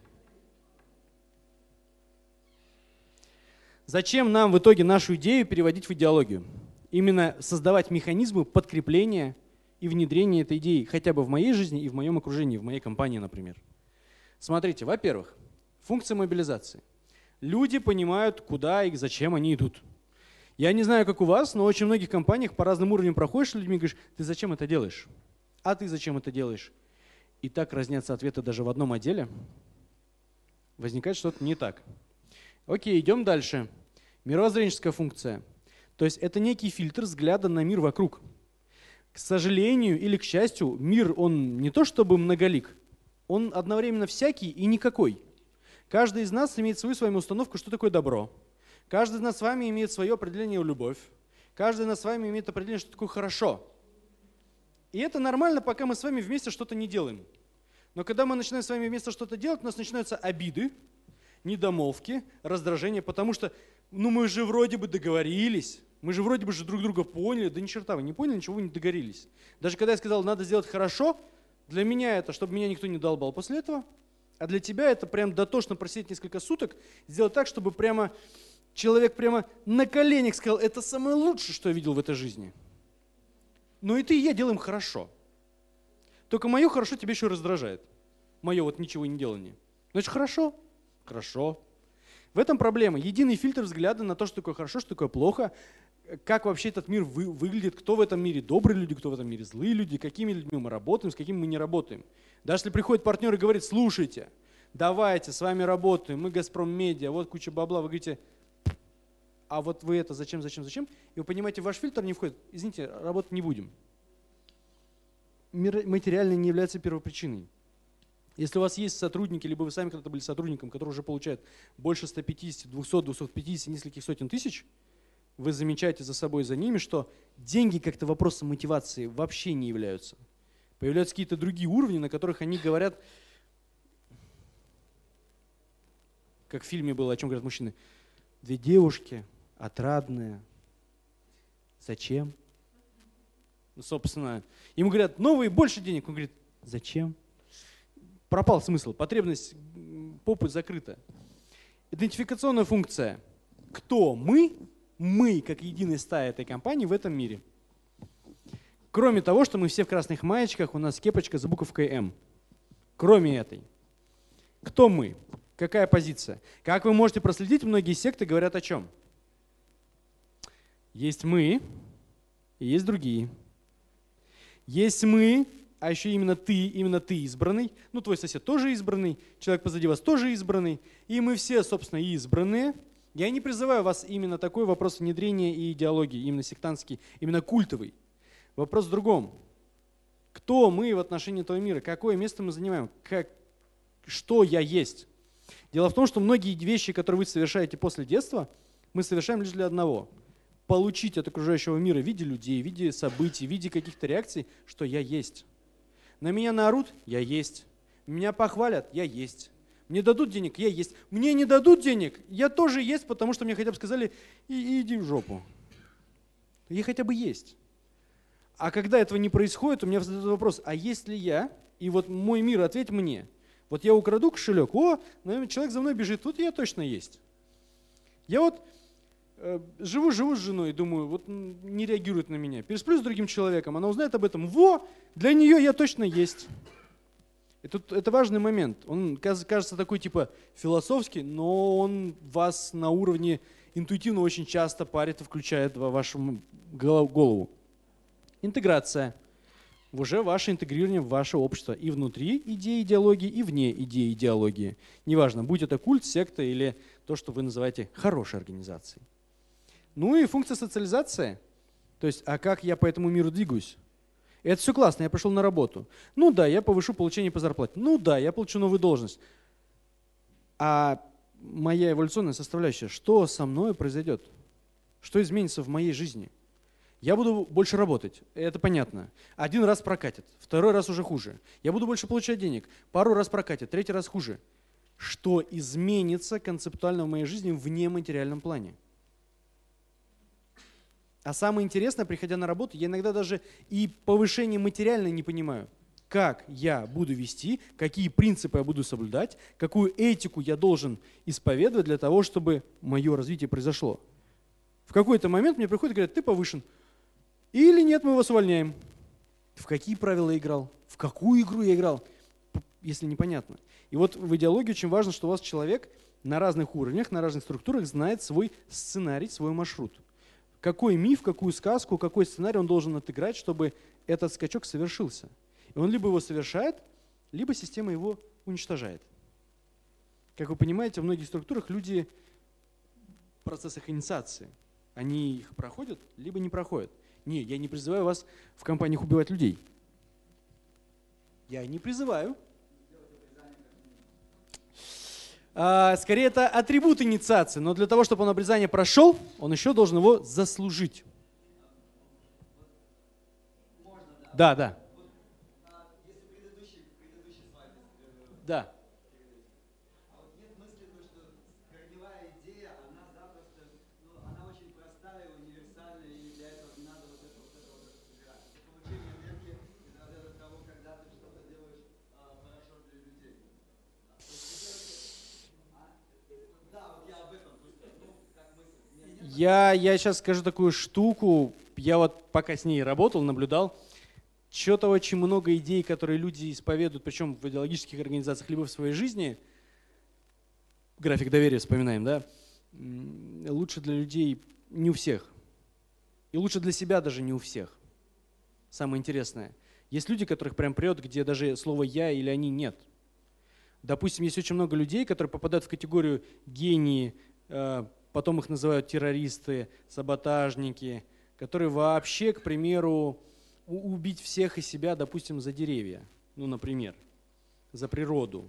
Зачем нам в итоге нашу идею переводить в идеологию? Именно создавать механизмы подкрепления и внедрения этой идеи хотя бы в моей жизни и в моем окружении, в моей компании, например. Смотрите, во-первых, функция мобилизации. Люди понимают, куда и зачем они идут. Я не знаю, как у вас, но в очень многих компаниях по разным уровням проходишь, людьми говоришь: ты зачем это делаешь? А ты зачем это делаешь? И так разнятся ответы даже в одном отделе. Возникает что-то не так. Окей, идем дальше. Мировоззренческая функция. То есть это некий фильтр взгляда на мир вокруг. К сожалению или к счастью, мир, он не то чтобы многолик, он одновременно всякий и никакой. Каждый из нас имеет свою с вами установку, что такое добро. Каждый из нас с вами имеет свое определение любовь. Каждый из нас с вами имеет определение, что такое хорошо. И это нормально, пока мы с вами вместе что-то не делаем. Но когда мы начинаем с вами вместе что-то делать, у нас начинаются обиды, недомолвки, раздражение, потому что мы же вроде бы договорились, мы же вроде бы друг друга поняли. Да ни черта вы не поняли, ничего вы не договорились. Даже когда я сказал, надо сделать хорошо, для меня это, чтобы меня никто не долбал после этого, а для тебя это прям дотошно просидеть несколько суток, сделать так, чтобы прямо человек прямо на коленях сказал: это самое лучшее, что я видел в этой жизни. Но и ты, и я делаем хорошо. Только мое хорошо тебя еще раздражает. Мое вот ничего не делание. Значит, хорошо? Хорошо. В этом проблема. Единый фильтр взгляда на то, что такое хорошо, что такое плохо, как вообще этот мир выглядит, кто в этом мире добрые люди, кто в этом мире злые люди, какими людьми мы работаем, с какими мы не работаем. Даже если приходит партнер и говорит: слушайте, давайте, с вами работаем, мы Газпром Медиа, вот куча бабла, вы говорите: а вот вы это зачем? И вы понимаете, ваш фильтр не входит, извините, работать не будем. Мир материальный не является первопричиной. Если у вас есть сотрудники, либо вы сами когда-то были сотрудником, который уже получает больше 150, 200, 250, нескольких сотен тысяч, вы замечаете за собой, за ними, что деньги как-то вопросом мотивации вообще не являются. Появляются какие-то другие уровни, на которых они говорят, как в фильме было, о чем говорят мужчины, две девушки, отрадные. Зачем? Ну, собственно, ему говорят, новые, больше денег. Он говорит, зачем? Пропал смысл, потребность попы закрыта. Идентификационная функция. Кто мы? Мы, как единая стая этой компании в этом мире. Кроме того, что мы все в красных маечках, у нас кепочка за буковкой М. Кроме этой. Кто мы? Какая позиция? Как вы можете проследить, многие секты говорят о чем? Есть мы и есть другие. Есть мы, а еще именно ты избранный. Ну, твой сосед тоже избранный, человек позади вас тоже избранный. И мы все, собственно, избранные. Я не призываю вас именно такой вопрос внедрения и идеологии, именно сектантский, именно культовый. Вопрос в другом. Кто мы в отношении этого мира? Какое место мы занимаем? Что я есть? Дело в том, что многие вещи, которые вы совершаете после детства, мы совершаем лишь для одного. Получить от окружающего мира в виде людей, в виде событий, в виде каких-то реакций, что я есть. На меня наорут – я есть. Меня похвалят – я есть. Мне дадут денег – я есть. Мне не дадут денег – я тоже есть, потому что мне хотя бы сказали иди в жопу. Я хотя бы есть. А когда этого не происходит, у меня задают вопрос, а есть ли я? И вот мой мир, ответь мне. Вот я украду кошелек, наверное, человек за мной бежит, тут я точно есть. Я вот живу с женой, думаю, вот не реагирует на меня. Пересплю с другим человеком, она узнает об этом. Для нее я точно есть. Это важный момент. Он кажется такой типа философский, но он вас на уровне интуитивно очень часто парит и включает в вашу голову. Интеграция. Уже ваше интегрирование в ваше общество и внутри идеи идеологии, и вне идеи идеологии. Неважно, будь это культ, секта или то, что вы называете хорошей организацией. Ну и функция социализации. То есть, а как я по этому миру двигаюсь? Это все классно, я пошел на работу. Ну да, я повышу получение по зарплате. Ну да, я получу новую должность. А моя эволюционная составляющая, что со мной произойдет? Что изменится в моей жизни? Я буду больше работать, это понятно. Один раз прокатит, второй раз уже хуже. Я буду больше получать денег, пару раз прокатит, третий раз хуже. Что изменится концептуально в моей жизни в нематериальном плане? А самое интересное, приходя на работу, я иногда даже и повышение материальное не понимаю. Как я буду вести, какие принципы я буду соблюдать, какую этику я должен исповедовать для того, чтобы мое развитие произошло. В какой-то момент мне приходят и говорят, ты повышен. Или нет, мы вас увольняем. В какие правила я играл? В какую игру я играл? Если непонятно. И вот в идеологии очень важно, что у вас человек на разных уровнях, на разных структурах знает свой сценарий, свой маршрут. Какой миф, какую сказку, какой сценарий он должен отыграть, чтобы этот скачок совершился. И он либо его совершает, либо система его уничтожает. Как вы понимаете, в многих структурах люди в процессах инициации. Они их проходят, либо не проходят. Не, я не призываю вас в компаниях убивать людей. Я не призываю. Скорее, это атрибут инициации, но для того, чтобы он обрезание прошел, он еще должен его заслужить. Да. Да. Я сейчас скажу такую штуку, я вот пока с ней работал, наблюдал, что-то очень много идей, которые люди исповедуют, причем в идеологических организациях, либо в своей жизни, график доверия вспоминаем, да, лучше для людей не у всех. И лучше для себя даже не у всех. Самое интересное. Есть люди, которых прям прет, где даже слова «я» или «они» нет. Допустим, есть очень много людей, которые попадают в категорию гении, потом их называют террористы, саботажники, которые вообще, к примеру, убить всех и себя, допустим, за деревья, ну, например, за природу.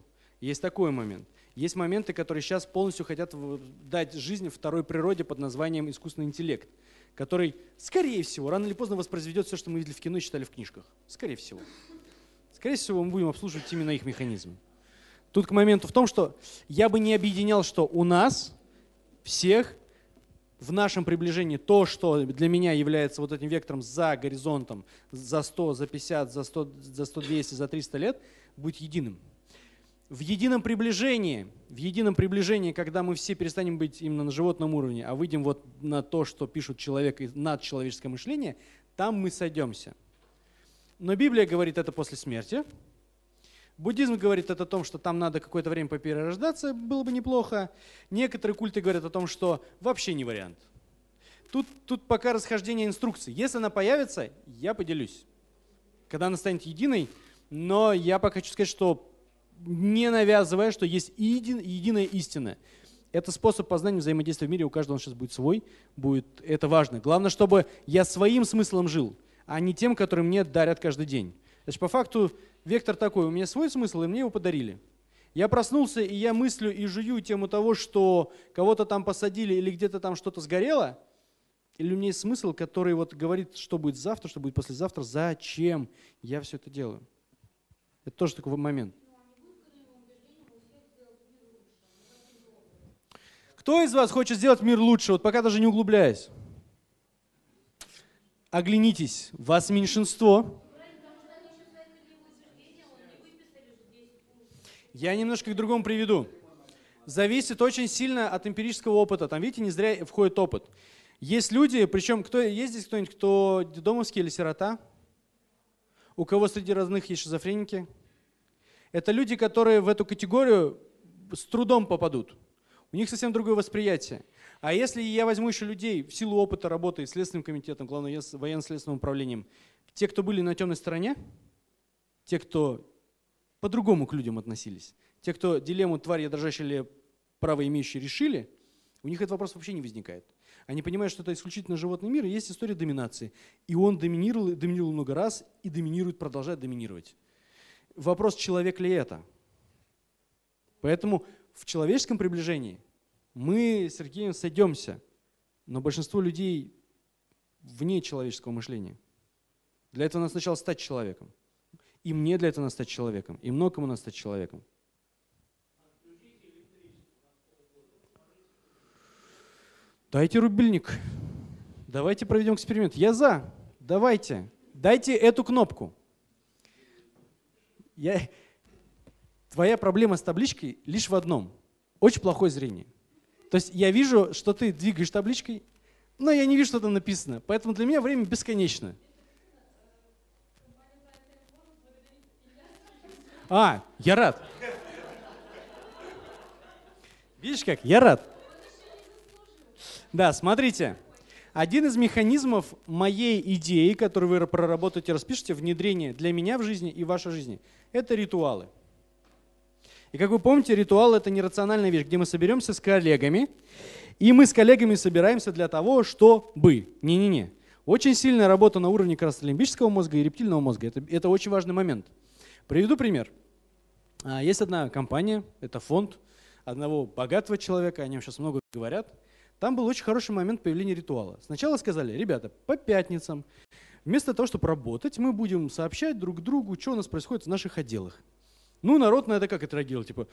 Есть такой момент. Есть моменты, которые сейчас полностью хотят дать жизнь второй природе под названием искусственный интеллект, который, скорее всего, рано или поздно воспроизведет все, что мы видели в кино и читали в книжках. Скорее всего. Скорее всего, мы будем обслуживать именно их механизмы. Тут к моменту в том, что я бы не объединял, что у нас всех в нашем приближении то, что для меня является вот этим вектором за горизонтом, за 100, за 50, за 100, за 100, 200, за 300 лет, будет единым. В едином приближении, когда мы все перестанем быть именно на животном уровне, а выйдем вот на то, что пишут человек и надчеловеческое мышление, там мы сойдемся. Но Библия говорит это после смерти. Буддизм говорит это о том, что там надо какое-то время поперерождаться, было бы неплохо. Некоторые культы говорят о том, что вообще не вариант. Тут пока расхождение инструкций. Если она появится, я поделюсь. Когда она станет единой, но я пока хочу сказать, что не навязывая, что есть единая истина. Это способ познания взаимодействия в мире, у каждого он сейчас будет свой, это важно. Главное, чтобы я своим смыслом жил, а не тем, который мне дарят каждый день. Значит, по факту вектор такой, у меня свой смысл, и мне его подарили. Я проснулся, и я мыслю и жую тему того, что кого-то там посадили или где-то там что-то сгорело, или у меня есть смысл, который вот говорит, что будет завтра, что будет послезавтра, зачем я все это делаю. Это тоже такой момент. Кто из вас хочет сделать мир лучше, вот пока даже не углубляясь? Оглянитесь, вас меньшинство. Я немножко к другому приведу. Зависит очень сильно от эмпирического опыта. Там, видите, не зря входит опыт. Есть люди, причем есть здесь кто-нибудь, кто детдомовский или сирота? У кого среди родных есть шизофреники? Это люди, которые в эту категорию с трудом попадут. У них совсем другое восприятие. А если я возьму еще людей в силу опыта работы с Следственным комитетом, главным военно-следственным управлением, те, кто были на темной стороне, те, кто по-другому к людям относились, те, кто дилемму «тварь я дрожащая или право имеющие» решили, у них этот вопрос вообще не возникает. Они понимают, что это исключительно животный мир, и есть история доминации. И он доминировал много раз и доминирует, продолжает доминировать. Вопрос, человек ли это? Поэтому в человеческом приближении мы с Сергеем сойдемся, но большинство людей вне человеческого мышления. Для этого надо сначала стать человеком. И мне для этого надо стать человеком, и много кому надо стать человеком. Дайте рубильник. Давайте проведем эксперимент. Я за. Давайте. Дайте эту кнопку. Твоя проблема с табличкой лишь в одном. Очень плохое зрение. То есть я вижу, что ты двигаешь табличкой, но я не вижу, что там написано. Поэтому для меня время бесконечно. Я рад. Видишь как? Я рад. Да, смотрите. Один из механизмов моей идеи, которую вы проработаете, распишите, внедрение для меня в жизни и в вашей жизни, это ритуалы. И как вы помните, ритуал – это нерациональная вещь, где мы соберемся с коллегами, и мы с коллегами собираемся для того, чтобы… Не-не-не. Очень сильная работа на уровне как раз лимбического мозга и рептильного мозга. Это очень важный момент. Приведу пример. Есть одна компания, это фонд одного богатого человека, о нем сейчас много говорят. Там был очень хороший момент появления ритуала. Сначала сказали: ребята, по пятницам вместо того, чтобы работать, мы будем сообщать друг другу, что у нас происходит в наших отделах. Ну, народ на это как отреагировал? Типа…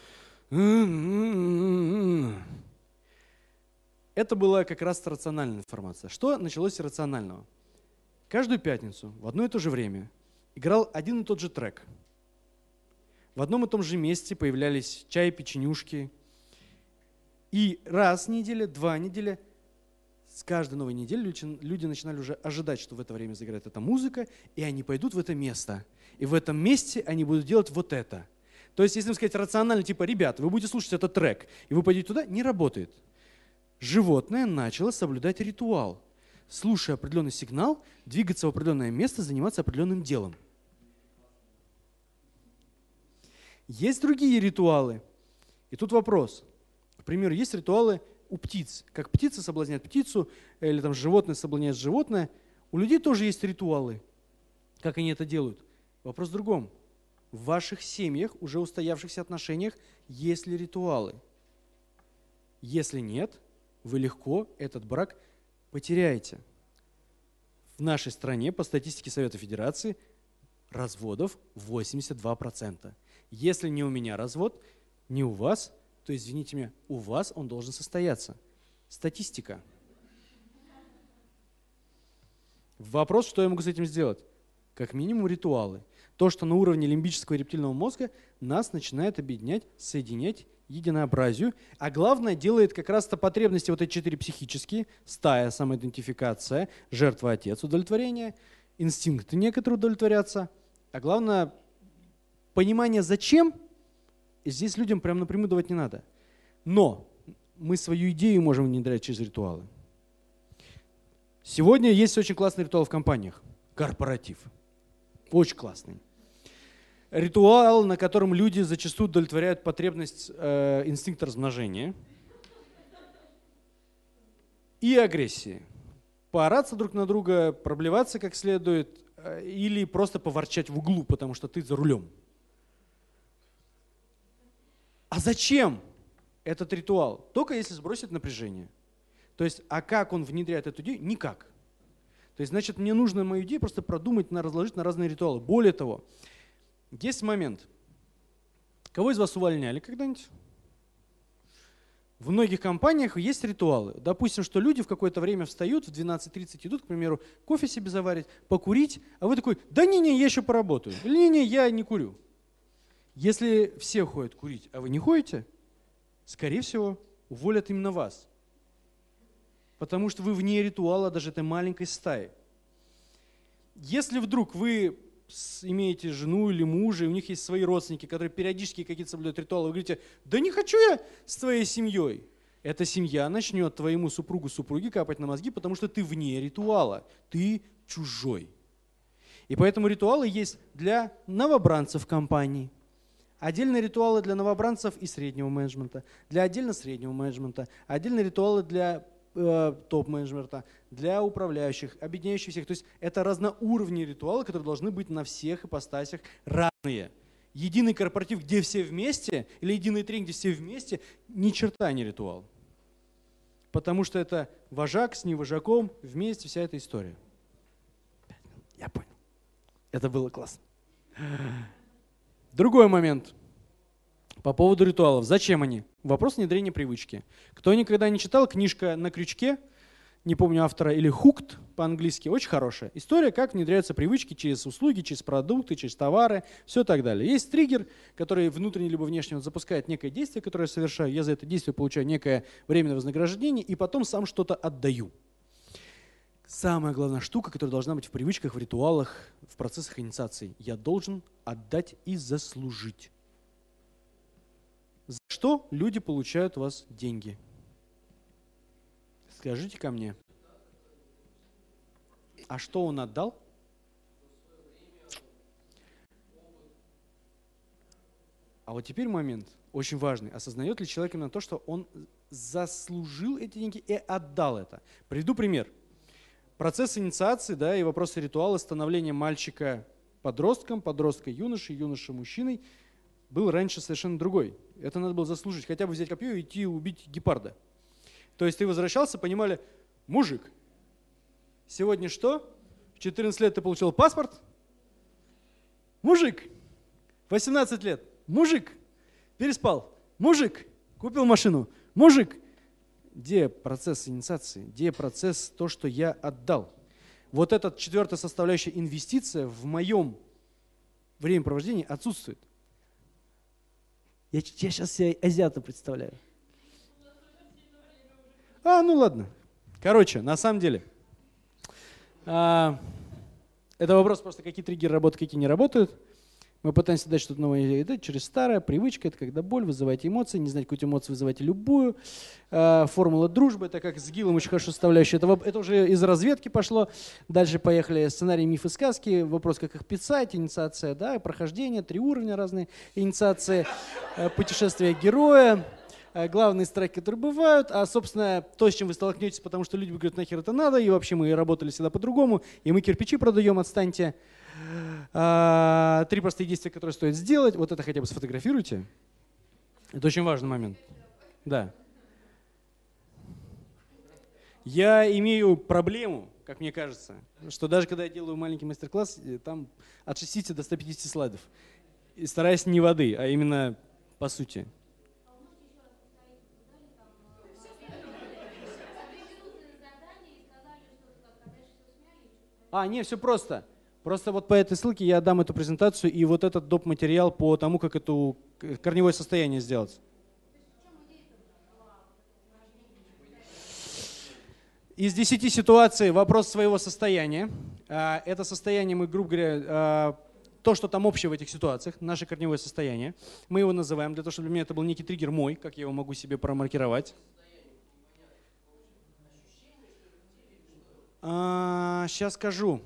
Это была как раз рациональная информация. Что началось с рационального? Каждую пятницу в одно и то же время играл один и тот же трек. В одном и том же месте появлялись чай, печенюшки. И раз в неделю, 2 недели, с каждой новой недели люди начинали уже ожидать, что в это время заиграет эта музыка, и они пойдут в это место. И в этом месте они будут делать вот это. То есть, если им сказать рационально, типа: ребята, вы будете слушать этот трек, и вы пойдете туда, не работает. Животное начало соблюдать ритуал. Слушая определенный сигнал, двигаться в определенное место, заниматься определенным делом. Есть другие ритуалы. И тут вопрос. К примеру, есть ритуалы у птиц. Как птица соблазняет птицу, или там животное соблазняет животное. У людей тоже есть ритуалы. Как они это делают? Вопрос в другом. в ваших семьях, уже устоявшихся отношениях, есть ли ритуалы? Если нет, вы легко этот брак потеряете. В нашей стране, по статистике Совета Федерации, разводов 82%. Если не у меня развод, не у вас, то, извините меня, у вас он должен состояться. Статистика. Вопрос, что я могу с этим сделать? Как минимум ритуалы. То, что на уровне лимбического и рептильного мозга нас начинает объединять, соединять единообразию, а главное, делает как раз-то потребности вот эти 4 психические: стая, самоидентификация, жертва, отец, удовлетворение, инстинкты некоторые удовлетворятся, а главное, понимание зачем, и здесь людям прям напрямую давать не надо. Но мы свою идею можем внедрять через ритуалы. Сегодня есть очень классный ритуал в компаниях. Корпоратив. Очень классный. Ритуал, на котором люди зачастую удовлетворяют потребность инстинкта размножения и агрессии. Поораться друг на друга, проблеваться как следует или просто поворчать в углу, потому что ты за рулем. А зачем этот ритуал? Только если сбросить напряжение. То есть, а как он внедряет эту идею? Никак. То есть, значит, мне нужно мою идею просто продумать, разложить на разные ритуалы. Более того, есть момент. Кого из вас увольняли когда-нибудь? В многих компаниях есть ритуалы. Допустим, что люди в какое-то время встают, в 12:30 идут, к примеру, кофе себе заварить, покурить, а вы такой: да не-не, я еще поработаю. Или не-не, я не курю. Если все ходят курить, а вы не ходите, скорее всего, уволят именно вас. Потому что вы вне ритуала даже этой маленькой стаи. Если вдруг вы имеете жену или мужа, и у них есть свои родственники, которые периодически какие-то соблюдают ритуалы, вы говорите: да не хочу я с твоей семьей. Эта семья начнет твоему супруге капать на мозги, потому что ты вне ритуала, ты чужой. И поэтому ритуалы есть для новобранцев компаний. Отдельные ритуалы для новобранцев и среднего менеджмента, для отдельно среднего менеджмента, отдельные ритуалы для топ-менеджмента, для управляющих, объединяющих всех. То есть это разноуровневые ритуалы, которые должны быть на всех ипостасях разные. Единый корпоратив, где все вместе, или единый тренинг, где все вместе, ни черта не ритуал. Потому что это вожак с невожаком, вместе вся эта история. Я понял. Это было классно. Другой момент по поводу ритуалов. Зачем они? Вопрос внедрения привычки. Кто никогда не читал, книжка «На крючке», не помню автора, или «Hooked» по-английски, очень хорошая. История, как внедряются привычки через услуги, через продукты, через товары, все так далее. Есть триггер, который внутренне либо внешне запускает некое действие, которое я совершаю, я за это действие получаю некое временное вознаграждение и потом сам что-то отдаю. Самая главная штука, которая должна быть в привычках, в ритуалах, в процессах инициации. Я должен отдать и заслужить. За что люди получают у вас деньги? Скажите ко мне. А что он отдал? А вот теперь момент очень важный. Осознает ли человек именно то, что он заслужил эти деньги и отдал это? Приведу пример. Процесс инициации, да, и вопросы ритуала становления мальчика подростком, подростка юношей, юноша мужчиной был раньше совершенно другой. Это надо было заслужить. Хотя бы взять копье и идти убить гепарда. То есть ты возвращался, понимали: мужик, сегодня что? В 14 лет ты получил паспорт? Мужик, 18 лет. Мужик, переспал. Мужик, купил машину. Мужик. Где процесс инициации? Где процесс то, что я отдал? Вот эта четвертая составляющая инвестиция в моем времяпровождении отсутствует. Я сейчас себе азиата представляю. Ну ладно. Короче, на самом деле, это вопрос просто, какие триггеры работают, какие не работают. Мы пытаемся дать что-то новое через старое. Привычка – это когда боль, вызываете эмоции. Не знать какую эмоцию, вызывайте любую. Формула дружбы – это как с Гиллом очень хорошо составляющая. Это уже из разведки пошло. Дальше поехали сценарии, мифы, сказки. Вопрос, как их писать, инициация, да, прохождение, 3 уровня разные. Инициация, путешествие героя. Главные страхи, которые бывают, а, собственно, то, с чем вы столкнетесь, потому что люди говорят: нахер это надо, и вообще мы работали всегда по-другому, и мы кирпичи продаем, отстаньте. 3 простые действия, которые стоит сделать. Вот это хотя бы сфотографируйте. Это очень важный момент. Да. Я имею проблему, как мне кажется, что даже когда я делаю маленький мастер-класс, там от 60 до 150 слайдов. И стараюсь не воды, а именно по сути. Не, все просто. Просто вот по этой ссылке я дам эту презентацию и вот этот доп. Материал по тому, как это корневое состояние сделать. Из 10 ситуаций вопрос своего состояния. Это состояние мы, грубо говоря, то, что там общее в этих ситуациях, наше корневое состояние. Мы его называем, для того, чтобы для меня это был некий триггер мой, как я его могу себе промаркировать. Сейчас скажу.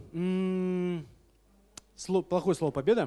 Плохое слово «победа».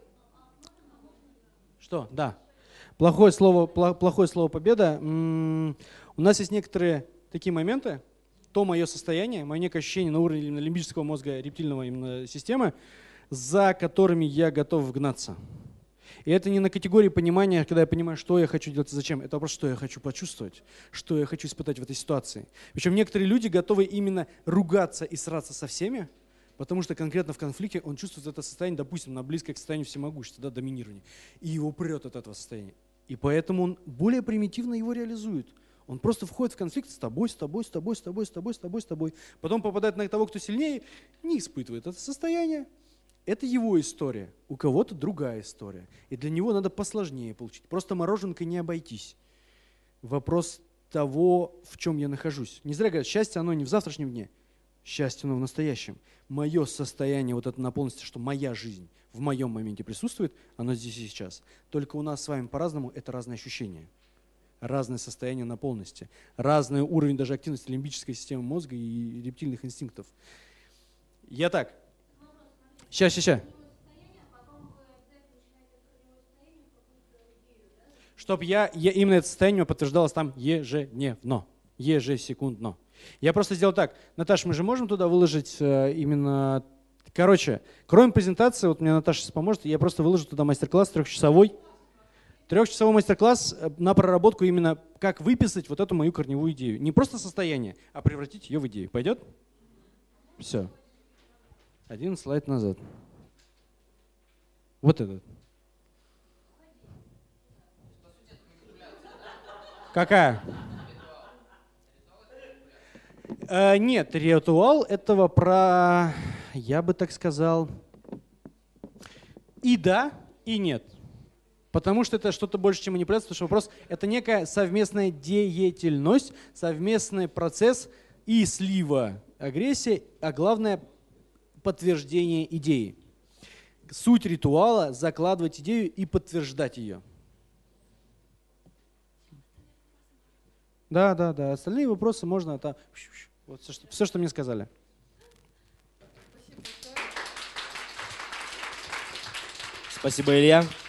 Что? Да. Плохое слово «победа». У нас есть некоторые такие моменты, то мое состояние, мое некое ощущение на уровне именно лимбического мозга, рептильного именно системы, за которыми я готов гнаться. И это не на категории понимания, когда я понимаю, что я хочу делать и зачем. Это вопрос, что я хочу почувствовать, что я хочу испытать в этой ситуации. Причем некоторые люди готовы именно ругаться и сраться со всеми, потому что конкретно в конфликте он чувствует это состояние, допустим, на близкое к состоянию всемогущества, да, доминирования. И его прет от этого состояния. И поэтому он более примитивно его реализует. Он просто входит в конфликт с тобой. Потом попадает на того, кто сильнее, не испытывает это состояние. Это его история. У кого-то другая история. И для него надо посложнее получить. Просто мороженкой не обойтись. Вопрос того, в чем я нахожусь. Не зря говорят, счастье, оно не в завтрашнем дне. Счастье, оно в настоящем. Мое состояние, вот это наполненности, что моя жизнь в моем моменте присутствует, оно здесь и сейчас. Только у нас с вами по-разному это разные ощущения. Разное состояние наполненности. Разный уровень даже активности лимбической системы мозга и рептильных инстинктов. Я так. Сейчас. Чтобы я именно это состояние подтверждалось там ежедневно, ежесекундно. Я просто сделал так. Наташа, мы же можем туда выложить именно... Короче, кроме презентации, вот мне Наташа сейчас поможет, я просто выложу туда мастер-класс 3-часовой. 3-часовой мастер-класс на проработку именно, как выписать вот эту мою корневую идею. Не просто состояние, а превратить ее в идею. Пойдет? Все. 1 слайд назад. Вот этот. Какая? Нет, ритуал этого про, я бы так сказал, и да, и нет. Потому что это что-то больше, чем манипуляция, потому что вопрос – это некая совместная деятельность, совместный процесс и слива агрессии, а главное – подтверждение идеи. Суть ритуала – закладывать идею и подтверждать ее. Да. Остальные вопросы можно… Вот все, что мне сказали. Спасибо, Илья.